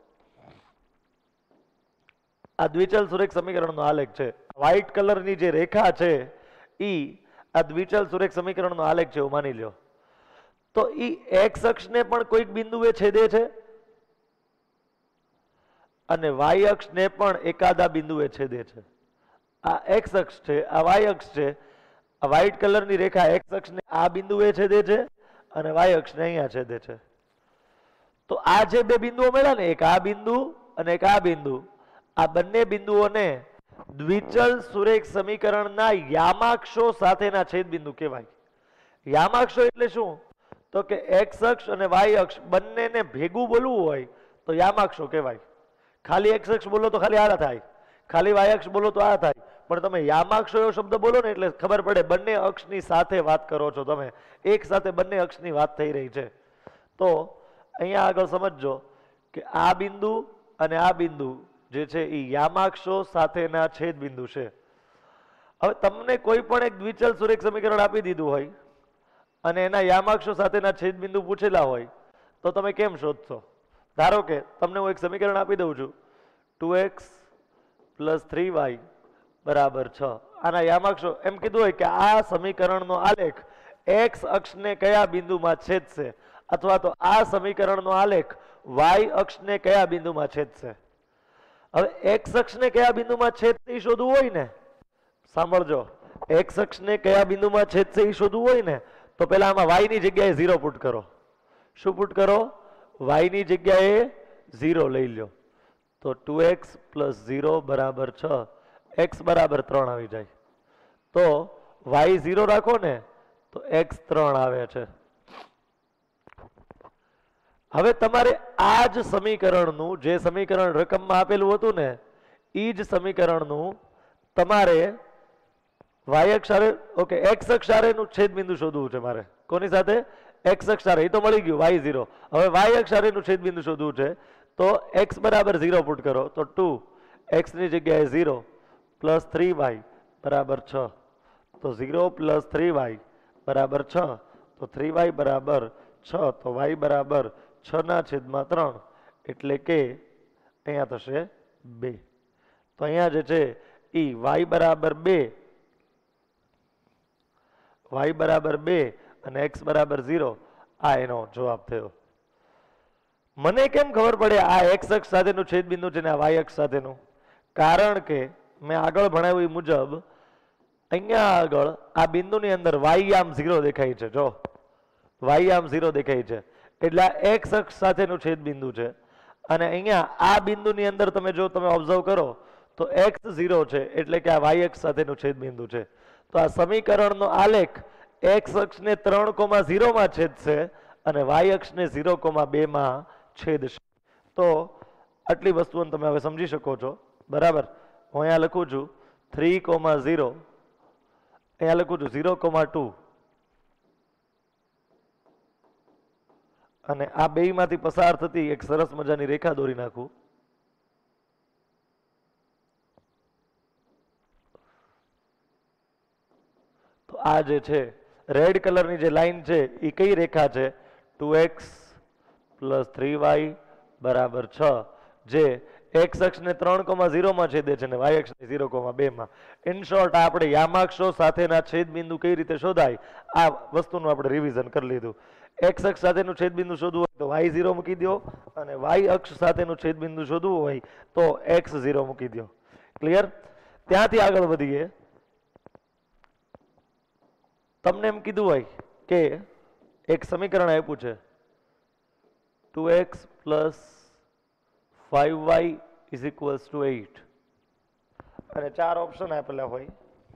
આ દ્વિચલ સુરેખ સમીકરણનો આલેખ છે. વ્હાઇટ કલરની જે રેખા છે ઈ આ દ્વિચલ સુરેખ સમીકરણનો આલેખ છે એવું માની લ્યો. તો ઈ એક્સ અક્ષને પણ કોઈક બિંદુએ છેદે છે અને વાય અક્ષને પણ એકાદા બિંદુએ છેદે છે. આ એક્સ અક્ષ છે, આ વાય અક્ષ છે. આ વ્હાઇટ કલરની રેખા એક્સ અક્ષને આ બિંદુએ છેદે છે અને વાય અક્ષને અહીંયા છેદે છે. તો આ જે બે બિંદુઓ મળ્યા ને, એક આ બિંદુ અને એક આ બિંદુ, આ બંને બિંદુઓને દ્વિચલ સુરેખ સમીકરણના યામાક્ષો સાથેના છેદ બિંદુ કહેવાય. યામાક્ષો એટલે શું? તો કે એક્સ અક્ષ અને વાય અક્ષ બંનેને ભેગું બોલવું હોય તો યામાક્ષો કહેવાય. ખાલી એક્સ અક્ષ બોલો તો ખાલી આ થાય, ખાલી વાય અક્ષ બોલો તો આ થાય, પણ તમે યામાક્ષો એવો શબ્દ બોલો ને એટલે ખબર પડે બંને અક્ષની સાથે વાત કરો છો તમે, એક સાથે બંને અક્ષની વાત થઈ રહી છે. તો અહીંયા આગળ સમજજો કે આ બિંદુ અને આ બિંદુ જે છે એ યામાક્ષો સાથેના છેદ બિંદુ છે. હવે તમને કોઈ પણ એક દ્વિચલ સુરેખ સમીકરણ આપી દીધું હોય અને એના યામાક્ષો સાથેના છેદ બિંદુ પૂછેલા હોય તો તમે કેમ શોધશો? ધારો કે તમને હું એક સમીકરણ આપી દઉં છું, two x plus three y બરાબર છ. આના યામાક્ષો એમ કીધું હોય કે આ સમીકરણનો આલેખ એક્સ અક્ષને કયા બિંદુમાં છેદશે, અથવા તો આ સમીકરણનો આલેખ વાય અક્ષને કયા બિંદુમાં છેદશે. હવે એક્સ અક્ષને કયા બિંદુમાં છેદશે એ શોધવું હોય ને, સાંભળજો, એક્સ અક્ષને કયા બિંદુમાં છેદશે એ શોધવું હોય ને તો પેલા આમાં વાય ની જગ્યાએ ઝીરો પુટ કરો. શું પુટ કરો? વાય ની જગ્યાએ ઝીરો લઈ લો તો ટુ એક્સ પ્લસ ઝીરો બરાબર છ, એક્સ બરાબર ત્રણ આવી જાય. તો વાય ઝીરો રાખો ને તો એક્સ ત્રણ આવે છે. હવે તમારે આ જ સમીકરણનું, જે સમીકરણ રકમમાં આપેલું હતું ને એ જ સમીકરણનું તમારે વાય અક્ષ હારે, ઓકે, એક્સ અક્ષ હારેનું છેદ બિંદુ શોધવું છે મારે. કોની સાથે? એક્સ અક્ષ હારે. એ તો મળી ગયું વાય ઝીરો. હવે વાય અક્ષ હારેનું છેદ બિંદુ શોધવું છે તો એક્સ બરાબર ઝીરો પુટ કરો તો ટુ એક્સ ની જગ્યાએ ઝીરો પ્લસ થ્રી વાય બરાબર છ. તો ઝીરો પ્લસ થ્રી વાય બરાબર છ, તો થ્રી વાય બરાબર છ, તો વાય બરાબર છ ના છેદમાં ત્રણ એટલે કે અહીંયા થશે બે. તો અહીંયા જે છે એ વાય બરાબર બે વાય બરાબર બે અને એક્સ બરાબર ઝીરો, આ એનો જવાબ થયો. મને કેમ ખબર પડે આ એક્સ અક્ષ સાથેનું છેદબિંદુ છે ને આ વાય અક્ષ સાથેનું? કારણ કે મેં આગળ ભણાવ્યું એ મુજબ અહીંયા આગળ આ બિંદુની અંદર વાય આમ ઝીરો દેખાય છે. જો વાય આમ ઝીરો દેખાય છે એટલે આ એક્સ અક્ષ સાથેનું છેદબિંદુ છે. અને અહીંયા આ બિંદુની અંદર તમે જો તમે ઓબ્ઝર્વ કરો તો એક્સ ઝીરો છે એટલે કે આ વાય અક્ષ સાથેનું છેદબિંદુ છે. તો આ સમીકરણનો આલેખ એક્સ અક્ષને ત્રણ કોમા ઝીરોમાં છેદશે અને વાય અક્ષને ઝીરો કોમા બેમાં છેદશે. તો આટલી વસ્તુઓને તમે હવે સમજી શકો છો. બરાબર, હું અહીંયા લખું છું થ્રી કોમા ઝીરો, અહીંયા લખું છું ઝીરો કોમા ટુ, અને આ બેયમાંથી પસાર થતી એક સરસ મજાની રેખા દોરી નાખું. તો આ જે છે રેડ કલરની જે લાઈન છે એ કઈ રેખા છે? Two x plus three y બરાબર છ, જે એક્સ અક્ષને ત્રણ કોમા ઝીરોમાં છેદે છે અને વાય અક્ષને ઝીરો કોમા બેમાં. ઇન શોર્ટ આપણે યામાક્ષો સાથેના છેદબિંદુ કઈ રીતે શોધાય આ વસ્તુનું આપણે રિવિઝન કરી લીધું. એક્સ અક્ષ સાથેનું છેદબિંદુ શોધવું હોય તો વાય ઝીરો મૂકી દો, અને વાય અક્ષ સાથેનું છેદબિંદુ શોધવું હોય તો એક્સ ઝીરો મૂકી દો. ક્લિયર? ત્યાંથી આગળ વધીએ. તમને એમ કીધું હોય કે એક સમીકરણ આપ્યું છે two x plus five y is equals to eight, અને ચાર ઓપ્શન આપેલા હોય.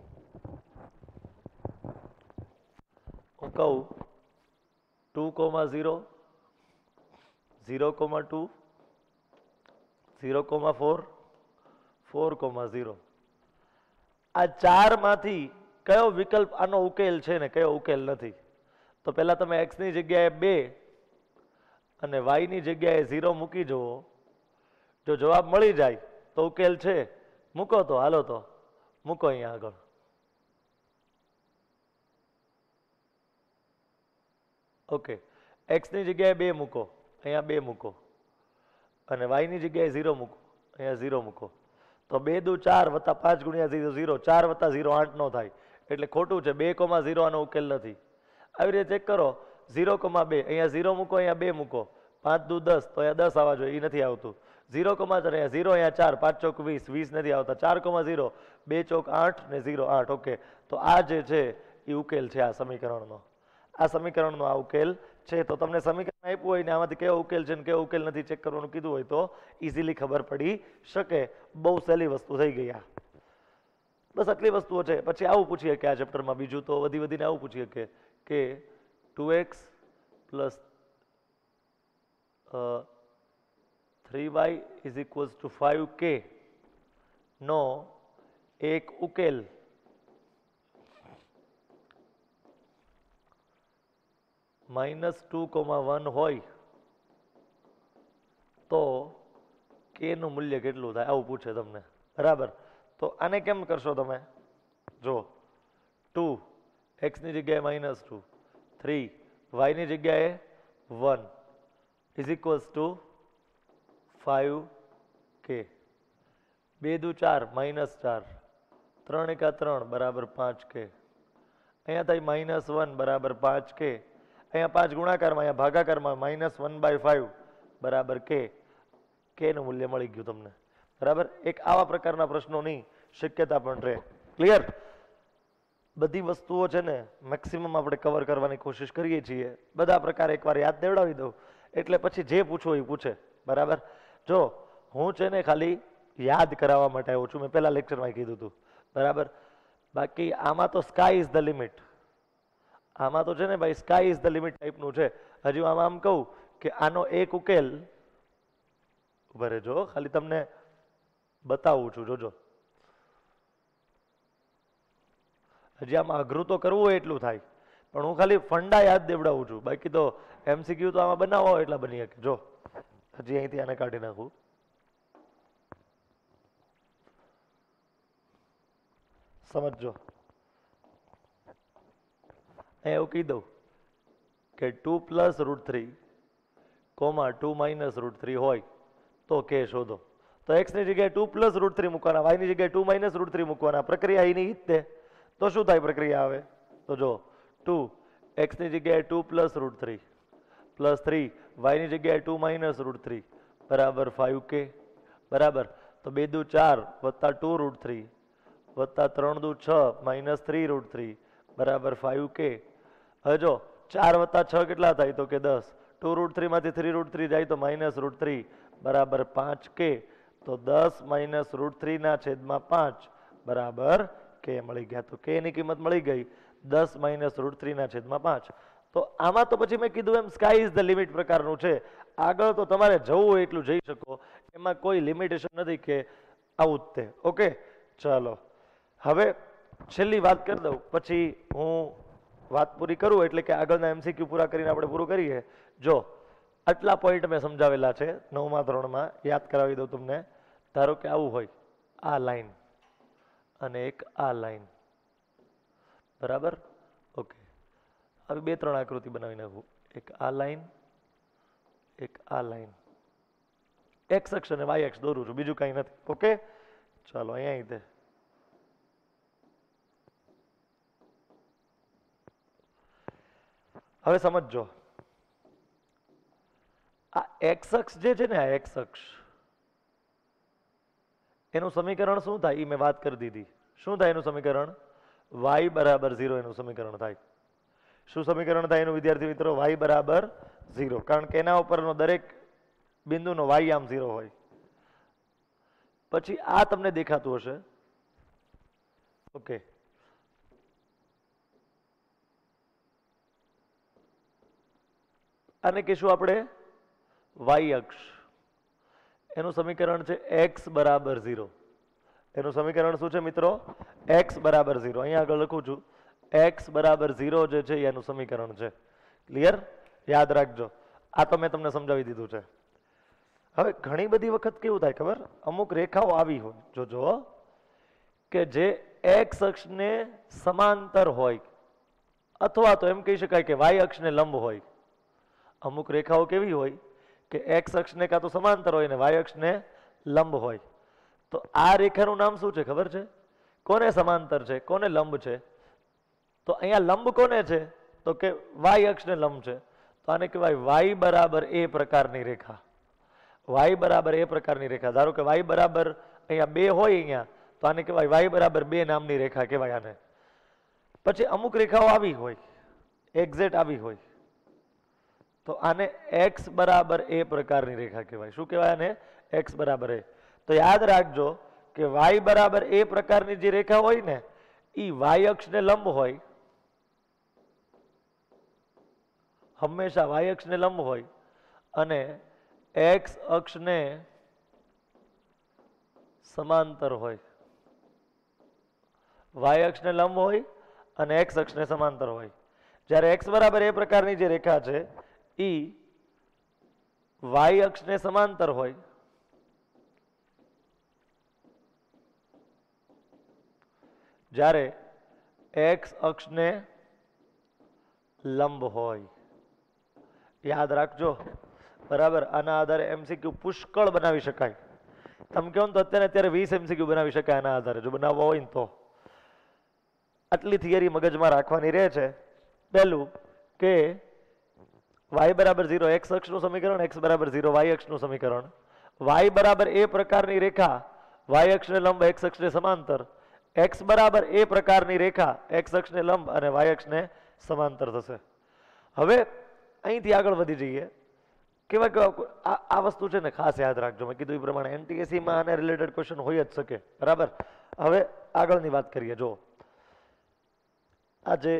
હું કહું two comma zero, zero comma two, zero comma four, four comma zero. આ ચારમાંથી કયો વિકલ્પ આનો ઉકેલ છે ને કયો ઉકેલ નથી? તો પહેલા તમે એક્સ ની જગ્યાએ બે અને વાય ની જગ્યાએ ઝીરો મૂકી જુઓ. જો જવાબ મળી જાય તો ઉકેલ છે. મૂકો તો હાલો, તો મૂકો અહીંયા આગળ. ઓકે, એક્સ ની જગ્યાએ બે મૂકો, અહીંયા બે મૂકો, અને વાય ની જગ્યાએ ઝીરો મૂકો, અહીંયા ઝીરો મૂકો. તો બે દુ ચાર વત્તા પાંચ ગુણ્યા ઝીરો ઝીરો, ચાર વત્તા ઝીરો આઠ નો થાય એટલે ખોટું છે. બે કોમા ઝીરો આનો ઉકેલ નથી. આવી રીતે ચેક કરો. ઝીરો કોમા બે, અહીંયા ઝીરો મૂકો, અહીંયા બે મૂકો, પાંચ દુ દસ, તો અહીંયા દસ આવવા જોઈએ, એ નથી આવતું. ઝીરો કોમા ચાર, અહીંયા ઝીરો, અહીંયા ચાર, પાંચ ચોક વીસ, વીસ નથી આવતા. ચાર કોમા ઝીરો, બે ચોક આઠ ને ઝીરો આઠ. ઓકે, તો આ જે છે એ ઉકેલ છે આ સમીકરણનો. આ સમીકરણનો આ ઉકેલ છે. તો તમને સમીકરણ આપ્યું હોય ને આમાંથી કેવો ઉકેલ છે ને કેવો ઉકેલ નથી ચેક કરવાનું કીધું હોય તો ઇઝીલી ખબર પડી શકે. બહુ સહેલી વસ્તુ થઈ ગઈ આ. બસ આટલી વસ્તુઓ છે. પછી આવું પૂછીએ કે આ ચેપ્ટરમાં બીજું તો વધી વધીને આવું પૂછીએ કે કે two x plus three y is equals to five k નો એક ઉકેલ માઇનસ ટુ કોમા વન હોય તો કે નું મૂલ્ય કેટલું થાય? આવું પૂછે તમને. બરાબર, તો આને કેમ કરશો તમે? જો ટુ એક્સ ની જગ્યાએ માઇનસ ટુ, થ્રી વાય ની જગ્યાએ one is equals to five k. બે દુ ચાર માઇનસ ચાર, ત્રણ એકા ત્રણ બરાબર પાંચ કે. અહીંયા થાય માઇનસ વન બરાબર પાંચ કે. અહીંયા પાંચ ગુણાકારમાં, અહીંયા ભાગાકારમાં માઇનસ વન બાય ફાઈવ બરાબર કે. કે નું મૂલ્ય મળી ગયું તમને. બરાબર, એક આવા પ્રકારના પ્રશ્નોની શક્યતા પણ રહે. ક્લિયર? બધી વસ્તુઓ છે ને મેક્સિમમ આપણે કવર કરવાની કોશિશ કરીએ છીએ. બધા પ્રકાર એકવાર યાદ દેવડાવી દઉં એટલે પછી જે પૂછો એ પૂછે. બરાબર, જો હું છે ને ખાલી યાદ કરાવવા માટે આવ્યો છું. મેં પહેલા લેક્ચરમાં કીધું હતું. બરાબર, બાકી આમાં તો સ્કાય ઇઝ ધ લિમિટ. આમાં તો છે ને ભાઈ સ્કાય ઇઝ ધ લિમિટ ટાઈપનું છે. હજુ આમાં આમ કહું કે આનો એક ઉકેલ, ઉભા રહેજો ખાલી તમને બતાવું છું, જોજો. હજી આમાં અઘરું તો કરવું હોય એટલું થાય, પણ હું ખાલી ફંડા યાદ દેવડાવું છું. બાકી તો એમસીક્યુ તો આમાં બનાવો હોય એટલા બની શકે. જો હજી અહીંથી આને કાઢી નાખું. સમજો, એવું કહી દઉં કે two plus root three comma two minus root three હોય તો કે શોધો. તો એક્સ ની જગ્યાએ ટુ પ્લસ રૂટ થ્રી મૂકવાના, વાય ની જગ્યાએ ટુ માઇનસ રૂટ થ્રી મૂકવાના. પ્રક્રિયા એની જ તે. તો શું થાય પ્રક્રિયા આવે? તો જો ટુ એક્સની જગ્યાએ two plus root three plus three વાયની જગ્યાએ ટુ માઇનસ રૂટ થ્રી બરાબર ફાઇવ કે બરાબર. તો બે દુ ચાર વત્તા ટુ રૂટ થ્રી વત્તા ત્રણ દુ છ માઇનસ થ્રી રૂટ થ્રી બરાબર ફાઇવ કે. હવે જો ચાર વત્તા છ કેટલા થાય તો કે દસ. ટુ રૂટ થ્રીમાંથી થ્રી રૂટ થ્રી જાય તો માઇનસ રૂટ થ્રી બરાબર પાંચ કે. તો દસ માઇનસ રૂટ થ્રીના છેદમાં પાંચ બરાબર કે મળી ગયા. તો કે ની કિંમત મળી ગઈ દસ માઇનસ રૂટ થ્રીના છેદમાં પાંચ. તો આમાં તો પછી મેં કીધું એમ સ્કાય ઇઝ ધ લિમિટ પ્રકારનું છે. આગળ તો તમારે જવું હોય એટલું જઈ શકો, એમાં કોઈ લિમિટેશન નથી કે આવું જ તે. ઓકે ચાલો હવે છેલ્લી વાત કરી દઉં પછી હું વાત પૂરી કરું એટલે કે આગળના એમસીક્યુ પૂરા કરીને આપણે પૂરું કરીએ. જો આટલા પોઈન્ટ મેં સમજાવેલા છે નવમા ધોરણમાં, યાદ કરાવી દઉં તમને. ધારો કે આવું હોય આ લાઈન અને એક આ લાઈન બરાબર. ઓકે હવે બે ત્રણ આકૃતિ બનાવી નાખું. એક આ લાઈન એક આ લાઈન, એક્સ અક્ષ અને વાય અક્ષ દોરું છું, બીજું કંઈ નથી. ઓકે ચાલો અહીંયા રીતે હવે સમજો. આ એક્સ અક્ષ જે છે ને, આ એક્સ અક્ષ એનું સમીકરણ શું થાય એ મેં વાત કરી દીધી. શું થાય એનું સમીકરણ? વાય બરાબર ઝીરો એનું સમીકરણ થાય. શું સમીકરણ થાય એનું વિદ્યાર્થી મિત્રો? વાય બરાબર ઝીરો. કારણ કે એના ઉપરનો દરેક બિંદુનો વાય આમ ઝીરો હોય. પછી આ તમને દેખાતું હશે. ઓકે આને કહીશું આપણે વાય અક્ષ. એનું સમીકરણ છે એક્સ બરાબર ઝીરો. એનું સમીકરણ શું છે મિત્રો? એક્સ બરાબર ઝીરો. અહીંયા આગળ લખું છું એક્સ બરાબર ઝીરો જે છે એનું સમીકરણ છે. ક્લિયર? યાદ રાખજો. આ તો મેં તમને સમજાવી દીધું છે. હવે ઘણી બધી વખત કેવું થાય ખબર? અમુક રેખાઓ આવી હોય, જોજો, કે જે એક્સ અક્ષને સમાંતર હોય અથવા તો એમ કહી શકાય કે વાય અક્ષને લંબ હોય. અમુક રેખાઓ કેવી હોય કે એક્સ અક્ષને કાં તો સમાંતર હોય ને વાય અક્ષને લંબ હોય. તો આ રેખાનું નામ શું છે ખબર છે? કોને સમાંતર છે, કોને લંબ છે? તો અહીંયા લંબ કોને છે? તો કે વાય અક્ષને લંબ છે. તો આને કહેવાય વાય બરાબર એ પ્રકારની રેખા. વાય બરાબર એ પ્રકારની રેખા. ધારો કે વાય બરાબર અહીંયા બે હોય અહીંયા, તો આને કહેવાય વાય બરાબર બે નામની રેખા કહેવાય આને. પછી અમુક રેખાઓ આવી હોય, એક્ઝેક્ટ આવી હોય, તો આને એક્સ બરાબર એ પ્રકારની રેખા કહેવાય. શું કહેવાય આને? એક્સ બરાબર એ. તો યાદ રાખજો કે વાય બરાબર એ પ્રકારની જે રેખા હોય ને એ વાય અક્ષને લંબ હોય. હંમેશા વાય અક્ષને લંબ હોય અને એક્સ અક્ષને સમાંતર હોય. વાય અક્ષને લંબ હોય અને એક્સ અક્ષને સમાંતર હોય. જ્યારે એક્સ બરાબર એ પ્રકારની જે રેખા છે એ વાય અક્ષને સમાંતર હોય જ્યારે એક્સ અક્ષને લંબ હોય. યાદ રાખજો બરાબર. આના આધારે એમસીક્યુ પુષ્કળ બનાવી શકાય. તમે કહો ને તો અત્યારે અત્યારે વીસ એમસીક્યુ બનાવી શકાય આના આધારે, જો બનાવવા હોય ને તો. આટલી થિયરી મગજમાં રાખવાની રહે છે. પહેલું કે વાય બરાબર ઝીરો એક્સ અક્ષનું સમીકરણ, એક્સ બરાબર ઝીરો વાય અક્ષનું સમીકરણ. વાય બરાબર એ પ્રકારની રેખા વાય અક્ષને લંબ એક્સ અક્ષને સમાંતર. એક્સ બરાબર એ પ્રકારની રેખા એક્સ અક્ષને લંબ અને વાય અક્ષને સમાંતર થશે. હવે અહીંથી આગળ વધી જઈએ. કેવા કેવા આ વસ્તુ છે ને ખાસ યાદ રાખજો. મેં કીધું એ પ્રમાણે એનટીએસસીમાં આને રિલેટેડ ક્વેશ્ચન હોય જ શકે. બરાબર. હવે આગળની વાત કરીએ. જો આ જે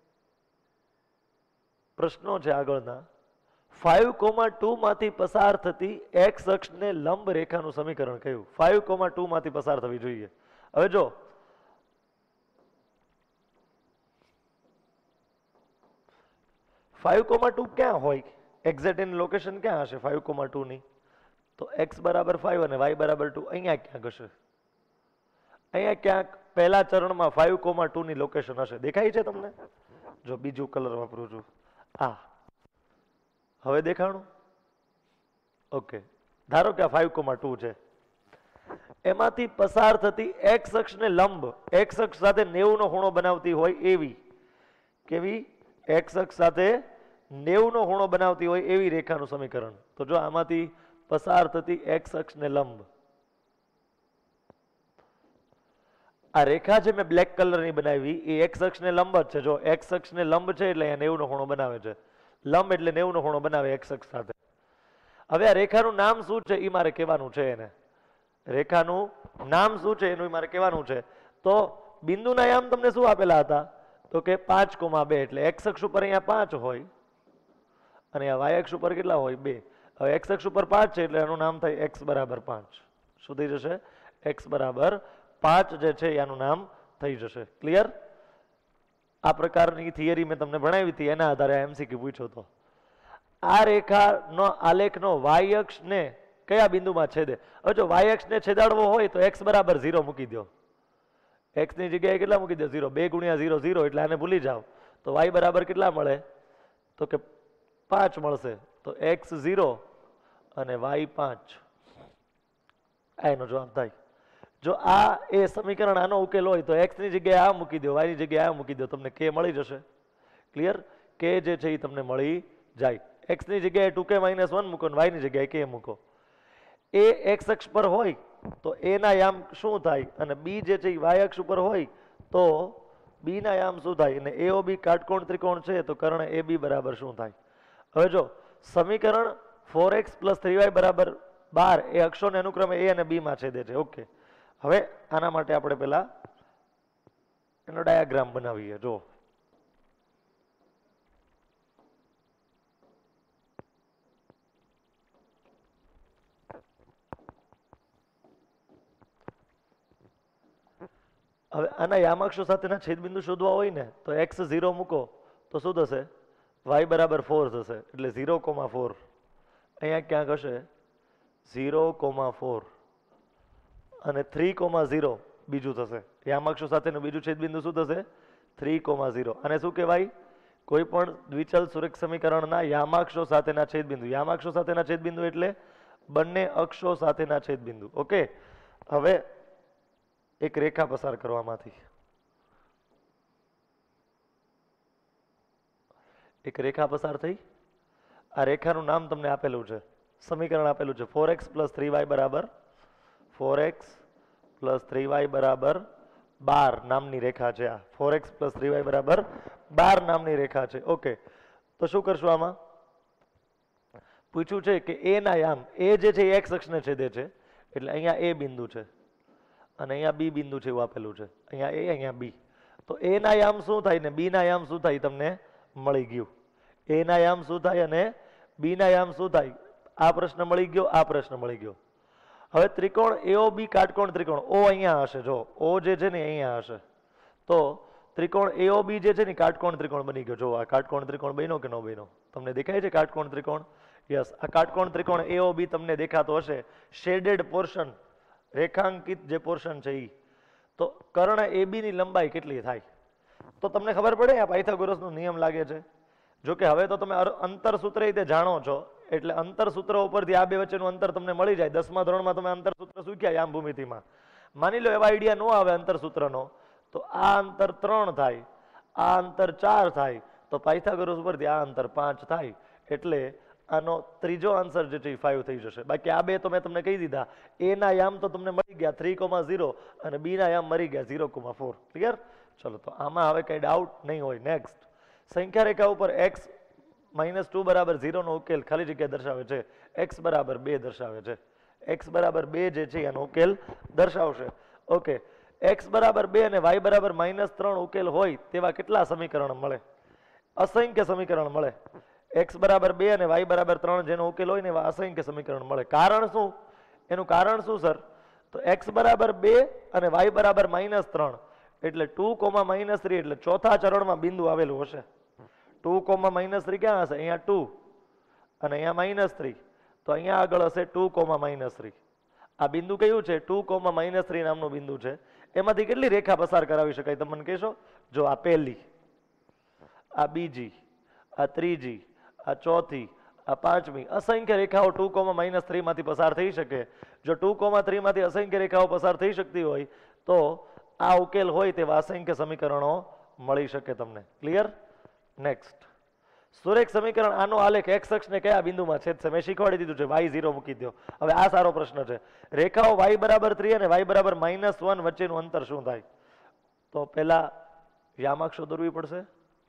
પ્રશ્નો છે આગળના, ફાઈવ કોમા ટુ માંથી પસાર થતી એક્સ અક્ષને લંબ રેખાનું સમીકરણ કયું? ફાઈવ કોમા ટુ માંથી પસાર થવી જોઈએ. હવે જો ફાઈવ કોમા ટુ ક્યાં હોય? એક્ઝેક્ટ એની લોકેશન ક્યાં હશે ફાઈવ કોમા ટુ ની? તો એક્સ બરાબર ફાઈવ અને વાય બરાબર ટુ અહીંયા ક્યાંક હશે. અહીંયા ક્યાંક પહેલા ચરણમાં ફાઈવ કોમા ટુ ની લોકેશન હશે. દેખાય છે તમને? જો બીજું કલર વાપરું છું. આ હવે દેખાણું? ઓકે. ધારો કે આ ફાઈવ કોમા ટુ છે. એમાંથી પસાર થતી એક્સ અક્ષને લંબ, એક્સ અક્ષ સાથે નેવું નો ખૂણો બનાવતી હોય એવી કેવી? એક્સ અક્ષ સાથે નેવું નો ખૂણો બનાવતી હોય એવી રેખાનું સમીકરણ. તો જો આમાંથી પસાર થતી એક્સ અક્ષને લંબ, આ રેખા છે મેં બ્લેક કલરની બનાવી એ એક્સ અક્ષને લંબ જ છે. જો એક્સ અક્ષને લંબ છે એટલે અહીંયા નેવું નો ખૂણો બનાવે છે. લંબ એટલે નેવું નો ખૂણો બનાવે એક્સ અક્ષ સાથે. હવે આ રેખાનું નામ શું છે એ મારે કહેવાનું છે. એને રેખાનું નામ શું છે એનું મારે કહેવાનું છે. તો બિંદુના યામ તમને શું આપેલા હતા? તો કે પાંચ કોમા બે, એટલે એક્સ અક્ષ ઉપર અહીંયા પાંચ હોય અને આ વાય અક્ષ ઉપર કેટલા હોય? બે. હવે એક્સ અક્ષ ઉપર પાંચ છે એટલે એનું નામ થાય એક્સ બરાબર પાંચ. શું થઈ જશે? એક્સ બરાબર પાંચ જે છે એનું નામ થઈ જશે. ક્લિયર? આ પ્રકારની થિયરી મેં તમને ભણાવી હતી, એના આધારે એમસીક્યુ પૂછ્યો હતો. આ રેખાનો આલેખનો વાય અક્ષને કયા બિંદુમાં છેદે? હવે જો વાય અક્ષને છેદાડવો હોય તો એક્સ બરાબર ઝીરો મૂકી દો. એક્સ ની જગ્યાએ કેટલા મૂકી દો? ઝીરો. બે ગુણ્યા ઝીરો ઝીરો, એટલે આને ભૂલી જાઓ. તો વાય બરાબર કેટલા મળે? તો કે પાંચ મળશે. તો એક્સ ઝીરો અને વાય પાંચ, આ એનો જવાબ થાય. જો આ એ સમીકરણ આનો ઉકેલ હોય તો એક્સ ની જગ્યાએ આ મૂકી દો, વાય ની જગ્યાએ આ મૂકી દો, તમને કે મળી જશે. ક્લિયર? કે જે છે એ તમને મળી જાય. એક્સ ની જગ્યાએ ટુ કે માઇનસ વન મૂકો, વાય ની જગ્યાએ કે મૂકો. એ એક્સ અક્ષ પર હોય તો એ ના યામ શું થાય, અને બી જે છે એ વાય અક્ષ ઉપર હોય તો બી ના યામ શું થાય. અને એઓ બી કાટકોણ ત્રિકોણ છે તો કર્ણ એ બી બરાબર શું થાય? હવે જો સમીકરણ four x plus three y બરાબર બાર એ અક્ષોને અનુક્રમે એ અને બી માં છેદે છે. ઓકે, હવે આના માટે આપણે પેલા એનો ડાયાગ્રામ બનાવીએ. જો હવે આના યામાક્ષો સાથેના છેદબિંદુ શોધવા હોય ને તો એક્સ ઝીરો મૂકો તો શું થશે? વાય બરાબર ફોર થશે. એટલે ઝીરો કોમા ફોર અહીંયા ક્યાંક હશે, ઝીરો કોમા ફોર અને થ્રી કોમા ઝીરો બીજું થશે. યામાક્ષો સાથેનું બીજું છેદબિંદુ શું થશે? Three comma zero. આને શું કહેવાય? કોઈ પણ દ્વિચલ સુરેખ સમીકરણના યામાક્ષો સાથેના છેદબિંદુ. યામાક્ષો સાથેના છેદબિંદુ એટલે બંને અક્ષો સાથેના છેદબિંદુ. ઓકે, હવે એક રેખા પસાર કરવામાંથી એક રેખા પસાર થઈ. આ રેખાનું નામ તમને આપેલું છે, સમીકરણ આપેલું છે four x plus three y બરાબર four x plus three y બરાબર બાર નામની રેખા છે. આ four x plus three y બરાબર બાર નામની રેખા છે. ઓકે, તો શું કરશું? આમાં પૂછ્યું છે કે એ ના યામ, એ જે છે એક્સ અક્ષને છેદે છે એટલે અહીંયા એ બિંદુ છે અને અહીંયા બી બિંદુ છે એવું આપેલું છે. અહીંયા એ, અહીંયા બી. તો એ ના યામ શું થાય ને બી ના યામ શું થાય તમને મળી ગયું. એ ના યામ શું થાય અને બી ના યામ શું થાય? આ પ્રશ્ન મળી ગયો, આ પ્રશ્ન મળી ગયો. હવે ત્રિકોણ એઓ બી કાટકોણ ત્રિકોણ ઓ અહીંયા હશે. જો ઓ જે છે ને અહીંયા હશે તો ત્રિકોણ એઓ બી જે છે ને કાટકોણ ત્રિકોણ બની ગયો. જો આ કાટકોણ ત્રિકોણ બન્યો કે ન બન્યો? તમને દેખાય છે કાટકોણ ત્રિકોણ? યસ, આ કાટકોણ ત્રિકોણ એઓ બી તમને દેખાતો હશે. શેડેડ પોર્શન, રેખાંકિત જે પોર્શન છે એ. તો કર્ણ એ બી ની લંબાઈ કેટલી થાય? તો તમને ખબર પડે આ પાયથાગોરસનો નિયમ લાગે છે. જો કે હવે તો તમે અંતર સૂત્ર રીતે જાણો છો એટલે અંતર સૂત્ર ઉપરથી આ બે વચ્ચેનું અંતર તમને મળી જાય. દસમા ધોરણમાં તમે અંતર સૂત્ર શીખ્યા યામ ભૂમિતિમાં. માની લો એવા આઈડિયા ન આવે અંતર સૂત્રનો તો આ અંતર ત્રણ થાય, આ અંતર ચાર થાય, તો પાયથાગોરસ ઉપરથી આ અંતર પાંચ થાય. એટલે આનો ત્રીજો આન્સર જે છે એ ફાઈવ થઈ જશે. બાકી આ બે તો મેં તમને કહી દીધા. એ ના યામ તો તમને મળી ગયા થ્રી કોમા ઝીરો અને બી ના યામ મળી ગયા ઝીરો કોમા ફોર. ક્લિયર? ચલો, તો આમાં હવે કઈ ડાઉટ નહીં હોય. નેક્સ્ટ, સંખ્યા રેખા ઉપર એક્સ માઇનસ ટુ બરાબર ઝીરો નો ઉકેલ ખાલી જગ્યા દર્શાવે છે. એક્સ બરાબર બે દર્શાવે છે. એક્સ બરાબર બે જે છે એનો ઉકેલ દર્શાવશે. ઓકે, એક્સ બરાબર બે અને વાય બરાબર માઇનસ ત્રણ ઉકેલ હોય તેવા કેટલા સમીકરણ મળે? અસંખ્ય સમીકરણ મળે. એક્સ બરાબર બે અને વાય બરાબર ત્રણ જેનો ઉકેલ હોય ને એવા અસંખ્ય સમીકરણ મળે. કારણ શું? એનું કારણ શું સર? તો એક્સ બરાબર બે અને વાય બરાબર માઇનસ ત્રણ એટલે ટુ કોમા માઇનસ થ્રી એટલે ચોથા ચરણમાં બિંદુ આવેલું હશે. ટુ કોમા માઇનસ થ્રી ક્યાં હશે? અહીંયા ટુ અને અહીંયા માઇનસ થ્રી. તો અહીંયા આગળ હશે ટુ કોમા માઇનસ થ્રી. આ બિંદુ કયું છે? ટુ કોમા માઇનસ થ્રી નામનું બિંદુ છે. એમાંથી કેટલી રેખા પસાર કરાવી શકાય તમને કહેશો? જો આ પહેલી, આ બીજી, આ ત્રીજી, આ ચોથી, આ પાંચમી, અસંખ્ય રેખાઓ ટુ કોમા માઇનસ થ્રી માંથી પસાર થઈ શકે. જો ટુ કોમા થ્રી માંથી અસંખ્ય રેખાઓ પસાર થઈ શકતી હોય તો આ ઉકેલ હોય તેવા અસંખ્ય સમીકરણો મળી શકે તમને. ક્લિયર? નેક્સ્ટ સુરેખ સમીકરણ આનો આલેખ એક્સ અક્ષને કયા બિંદુમાં છેદશે? મેં શીખવાડી દીધું છે, વાય ઝીરો મૂકી દો. હવે આ સારો પ્રશ્ન છે. રેખાઓ વાય બરાબર થ્રી અને વાય બરાબર માઇનસ વન વચ્ચેનું અંતર શું થાય? તો પહેલા યામાક્ષો દોરવી પડશે.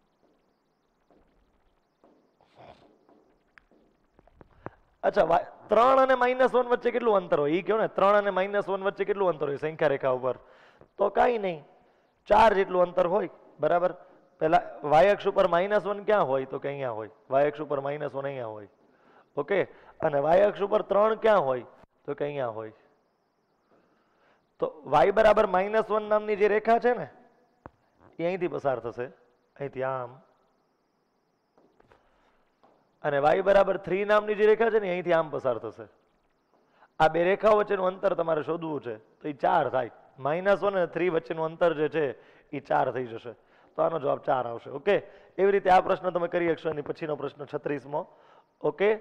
અચ્છા, ત્રણ અને માઇનસ વન વચ્ચે કેટલું અંતર હોય એ કહો ને. ત્રણ અને માઇનસ વન વચ્ચે કેટલું અંતર હોય સંખ્યા રેખા ઉપર? તો કાંઈ નહીં, ચાર જેટલું અંતર હોય. બરાબર. પેલા વાય અક્ષ ઉપર માઇનસ વન ક્યાં હોય? તો કે અહીંયા હોય. વાય અક્ષ ઉપર માઇનસ વન અહીંયા હોય. ઓકે. અને વાય અક્ષ ઉપર ત્રણ ક્યાં હોય? તો કે અહીંયા હોય. તો વાય બરાબર માઇનસ વન નામની જે રેખા છે ને એ અહીંથી પસાર થશે, અહીંથી આમ. અને વાય બરાબર થ્રી નામની જે રેખા છે ને અહીંથી આમ પસાર થશે. આ બે રેખાઓ વચ્ચેનું અંતર તમારે શોધવું છે તો એ ચાર થાય. માઇનસ વન અને થ્રી વચ્ચેનું અંતર જે છે એ ચાર થઈ જશે. તો આનો જવાબ ચાર આવશે. ઓકે. એવી રીતે આ પ્રશ્ન તમે કરી શકશો. એની પછીનો પ્રશ્ન છત્રીસમો. ઓકે.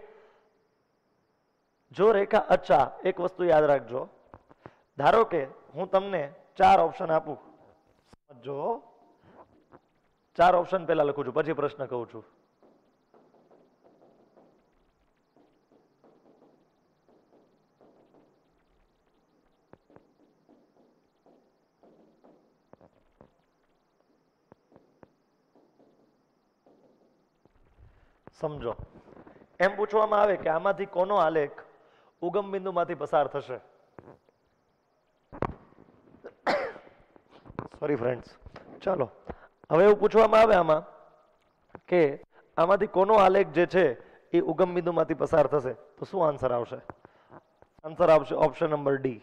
જો રેખા, અચ્છા એક વસ્તુ યાદ રાખજો. ધારો કે હું તમને ચાર ઓપ્શન આપું, સમજો. ચાર ઓપ્શન પહેલા લખું છું, પછી પ્રશ્ન કહું છું. સમજો. એમ પૂછવામાં આવે કે આમાંથી કોનો આલેખ ઉગમ બિંદુમાંથી પસાર થશે? Sorry friends. ચાલો, હવે એવું પૂછવામાં આવે આમાં કે આમાંથી કોનો આલેખ જે છે એ ઉગમ બિંદુમાંથી પસાર થશે, તો શું આન્સર આવશે? આન્સર આવશે ઓપ્શન નંબર ડી.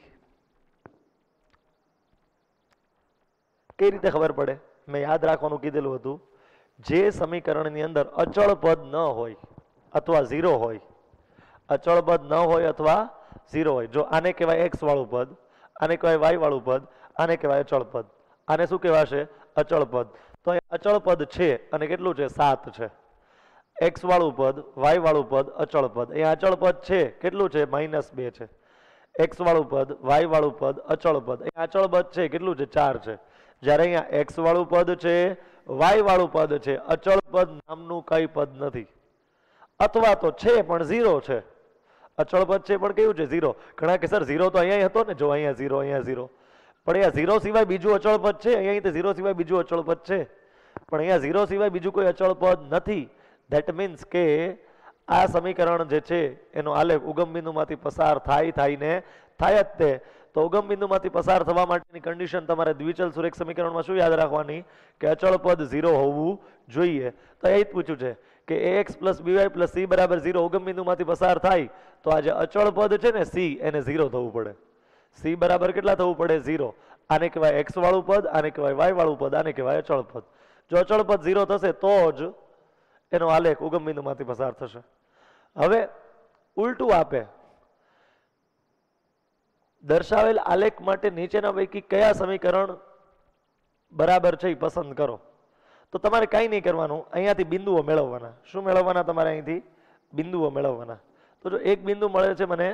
કઈ રીતે ખબર પડે? મેં યાદ રાખવાનું કીધેલું હતું. જે સમીકરણની અંદર અચળ પદ ન હોય અથવા ઝીરો હોય, અચળ પદ ન હોય અથવા ઝીરો હોય. જો આને કહેવાય એક્સ વાળું પદ, આને કહેવાય વાય વાળું પદ, આને કહેવાય અચળ પદ. આને શું કહેવાશે? અચળ પદ. તો એ અચળ પદ છે અને કેટલું છે? સાત છે. એક્સ વાળું પદ, વાય વાળું પદ, અચળ પદ. અહીંયા અચળ પદ છે કેટલું છે? માઇનસ બે છે. એક્સ વાળું પદ, વાય વાળું પદ, અચળ પદ. અહીંયા અચળ પદ છે કેટલું છે? ચાર છે. જ્યારે અહીંયા એક્સ વાળું પદ છે, વાય વાળું પદ છે, અચળ પદ નામનું કઈ પદ નથી. અથવા તો છે પણ ઝીરો છે. અચળ પદ છે પણ કેવું છે? ઝીરો. ઘણા કે સર ઝીરો તો અહીંયા હતો ને. જો અહીંયા ઝીરો, અહીંયા ઝીરો. પણ અહીંયા ઝીરો સિવાય બીજું અચળ પદ છે. અહીંયા ઝીરો સિવાય બીજું અચળ પદ છે. પણ અહીંયા ઝીરો સિવાય બીજું કોઈ અચળ પદ નથી. ધેટ મીન્સ કે આ સમીકરણ જે છે એનો આલેખ ઉગમ બિંદુમાંથી પસાર થાય થાય ને થાય જ તે. તો ઉગમ બિંદુમાંથી પસાર થવા માટેની કન્ડિશન તમારે દ્વિચલ સુરેખ સમીકરણમાં શું યાદ રાખવાની? કે અચળ પદ ઝીરો હોવું જોઈએ. તો એ જ પૂછ્યું છે કે ax plus by plus c બરાબર ઝીરો ઉગમ બિંદુમાંથી પસાર થાય તો આ જે અચળ પદ છે ને c એને ઝીરો થવું પડે. c બરાબર કેટલા થવું પડે? ઝીરો. આને કહેવાય એક્સ વાળું પદ, આને કહેવાય વાય વાળું પદ, આને કહેવાય અચળ પદ. જો અચળ પદ ઝીરો થશે તો જ એનો આલેખ ઉગમ બિંદુમાંથી પસાર થશે. હવે ઉલટું આપે, દર્શાવેલ આલેખ માટે નીચેના પૈકી કયા સમીકરણ બરાબર છે એ પસંદ કરો. તો તમારે કાંઈ નહીં કરવાનું, અહીંયાથી બિંદુઓ મેળવવાના. શું મેળવવાના? તમારે અહીંથી બિંદુઓ મેળવવાના. તો જો એક બિંદુ મળે છે મને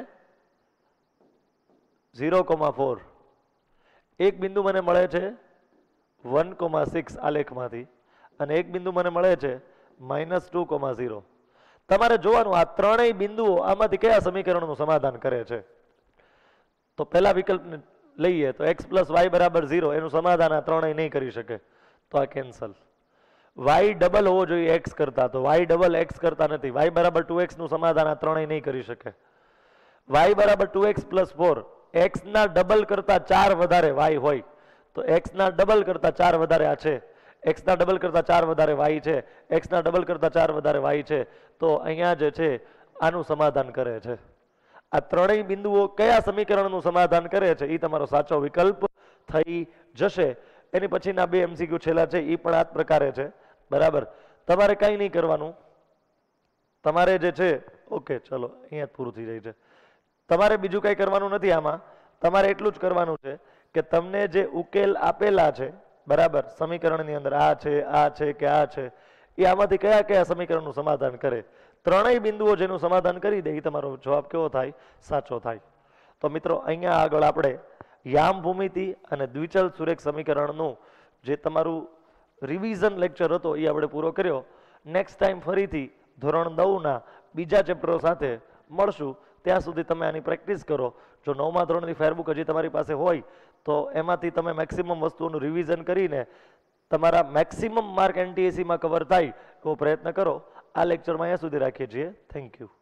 ઝીરો કોમા ફોર, એક બિંદુ મને મળે છે વન કોમા સિક્સ આલેખમાંથી, અને એક બિંદુ મને મળે છે માઇનસ ટુ કોમા ઝીરો. તમારે જોવાનું આ ત્રણેય બિંદુઓ આમાંથી કયા સમીકરણનું સમાધાન કરે છે. તો પહેલા વિકલ્પ લઈએ તો એક્સ પ્લસ વાય બરાબર ઝીરો, એનું સમાધાન આ ત્રણેય નહીં કરી શકે તો આ કેન્સલ. વાય ડબલ હોવો જોઈએ એક્સ કરતા, તો વાય ડબલ એક્સ કરતા નથી. વાય બરાબર ટુ એક્સ નું સમાધાન આ ત્રણેય નહીં કરી શકે. વાય બરાબર two x plus four, x ના ડબલ કરતા ચાર વધારે વાય હોય તો એક્સ ના ડબલ કરતા ચાર વધારે આ છે, એક્સ ના ડબલ કરતા ચાર વધારે વાય છે, એક્સ ના ડબલ કરતા ચાર વધારે વાય છે. તો અહીંયા જે છે આનું સમાધાન કરે છે. આ ત્રણેય બિંદુઓ કયા સમીકરણનું સમાધાન કરે છે એ તમારો સાચો વિકલ્પ થઈ જશે. એની પછીના બે એમસીક્યુ છેલ્લા છે એ પણ આ જ પ્રકારે છે. બરાબર. તમારે કંઈ નહીં કરવાનું, તમારે જે છે ઓકે ચલો અહીંયા જ પૂરું થઈ જાય છે. તમારે બીજું કંઈ કરવાનું નથી. આમાં તમારે એટલું જ કરવાનું છે કે તમને જે ઉકેલ આપેલા છે બરાબર સમીકરણની અંદર આ છે આ છે કે આ છે એ આમાંથી કયા કયા સમીકરણનું સમાધાન કરે. ત્રણેય બિંદુઓ જેનું સમાધાન કરી દે એ તમારો જવાબ કેવો થાય? સાચો થાય. તો મિત્રો અહીંયા આગળ આપણે યામ ભૂમિતિ અને દ્વિચલ સુરેખ સમીકરણનું જે તમારું રિવિઝન લેક્ચર હતો એ આપણે પૂરો કર્યો. નેક્સ્ટ ટાઈમ ફરીથી ધોરણ નવના બીજા ચેપ્ટરો સાથે મળશું. ત્યાં સુધી તમે આની પ્રેક્ટિસ કરો. જો નવમા ધોરણની ફેરબુક હજી તમારી પાસે હોય તો એમાંથી તમે મેક્સિમમ વસ્તુઓનું રિવિઝન કરીને તમારા મેક્સિમમ માર્ક એનટીએસીમાં કવર થાય એવો પ્રયત્ન કરો. આ લેક્ચરમાં અહીંયા સુધી રાખીએ છીએ. Thank you.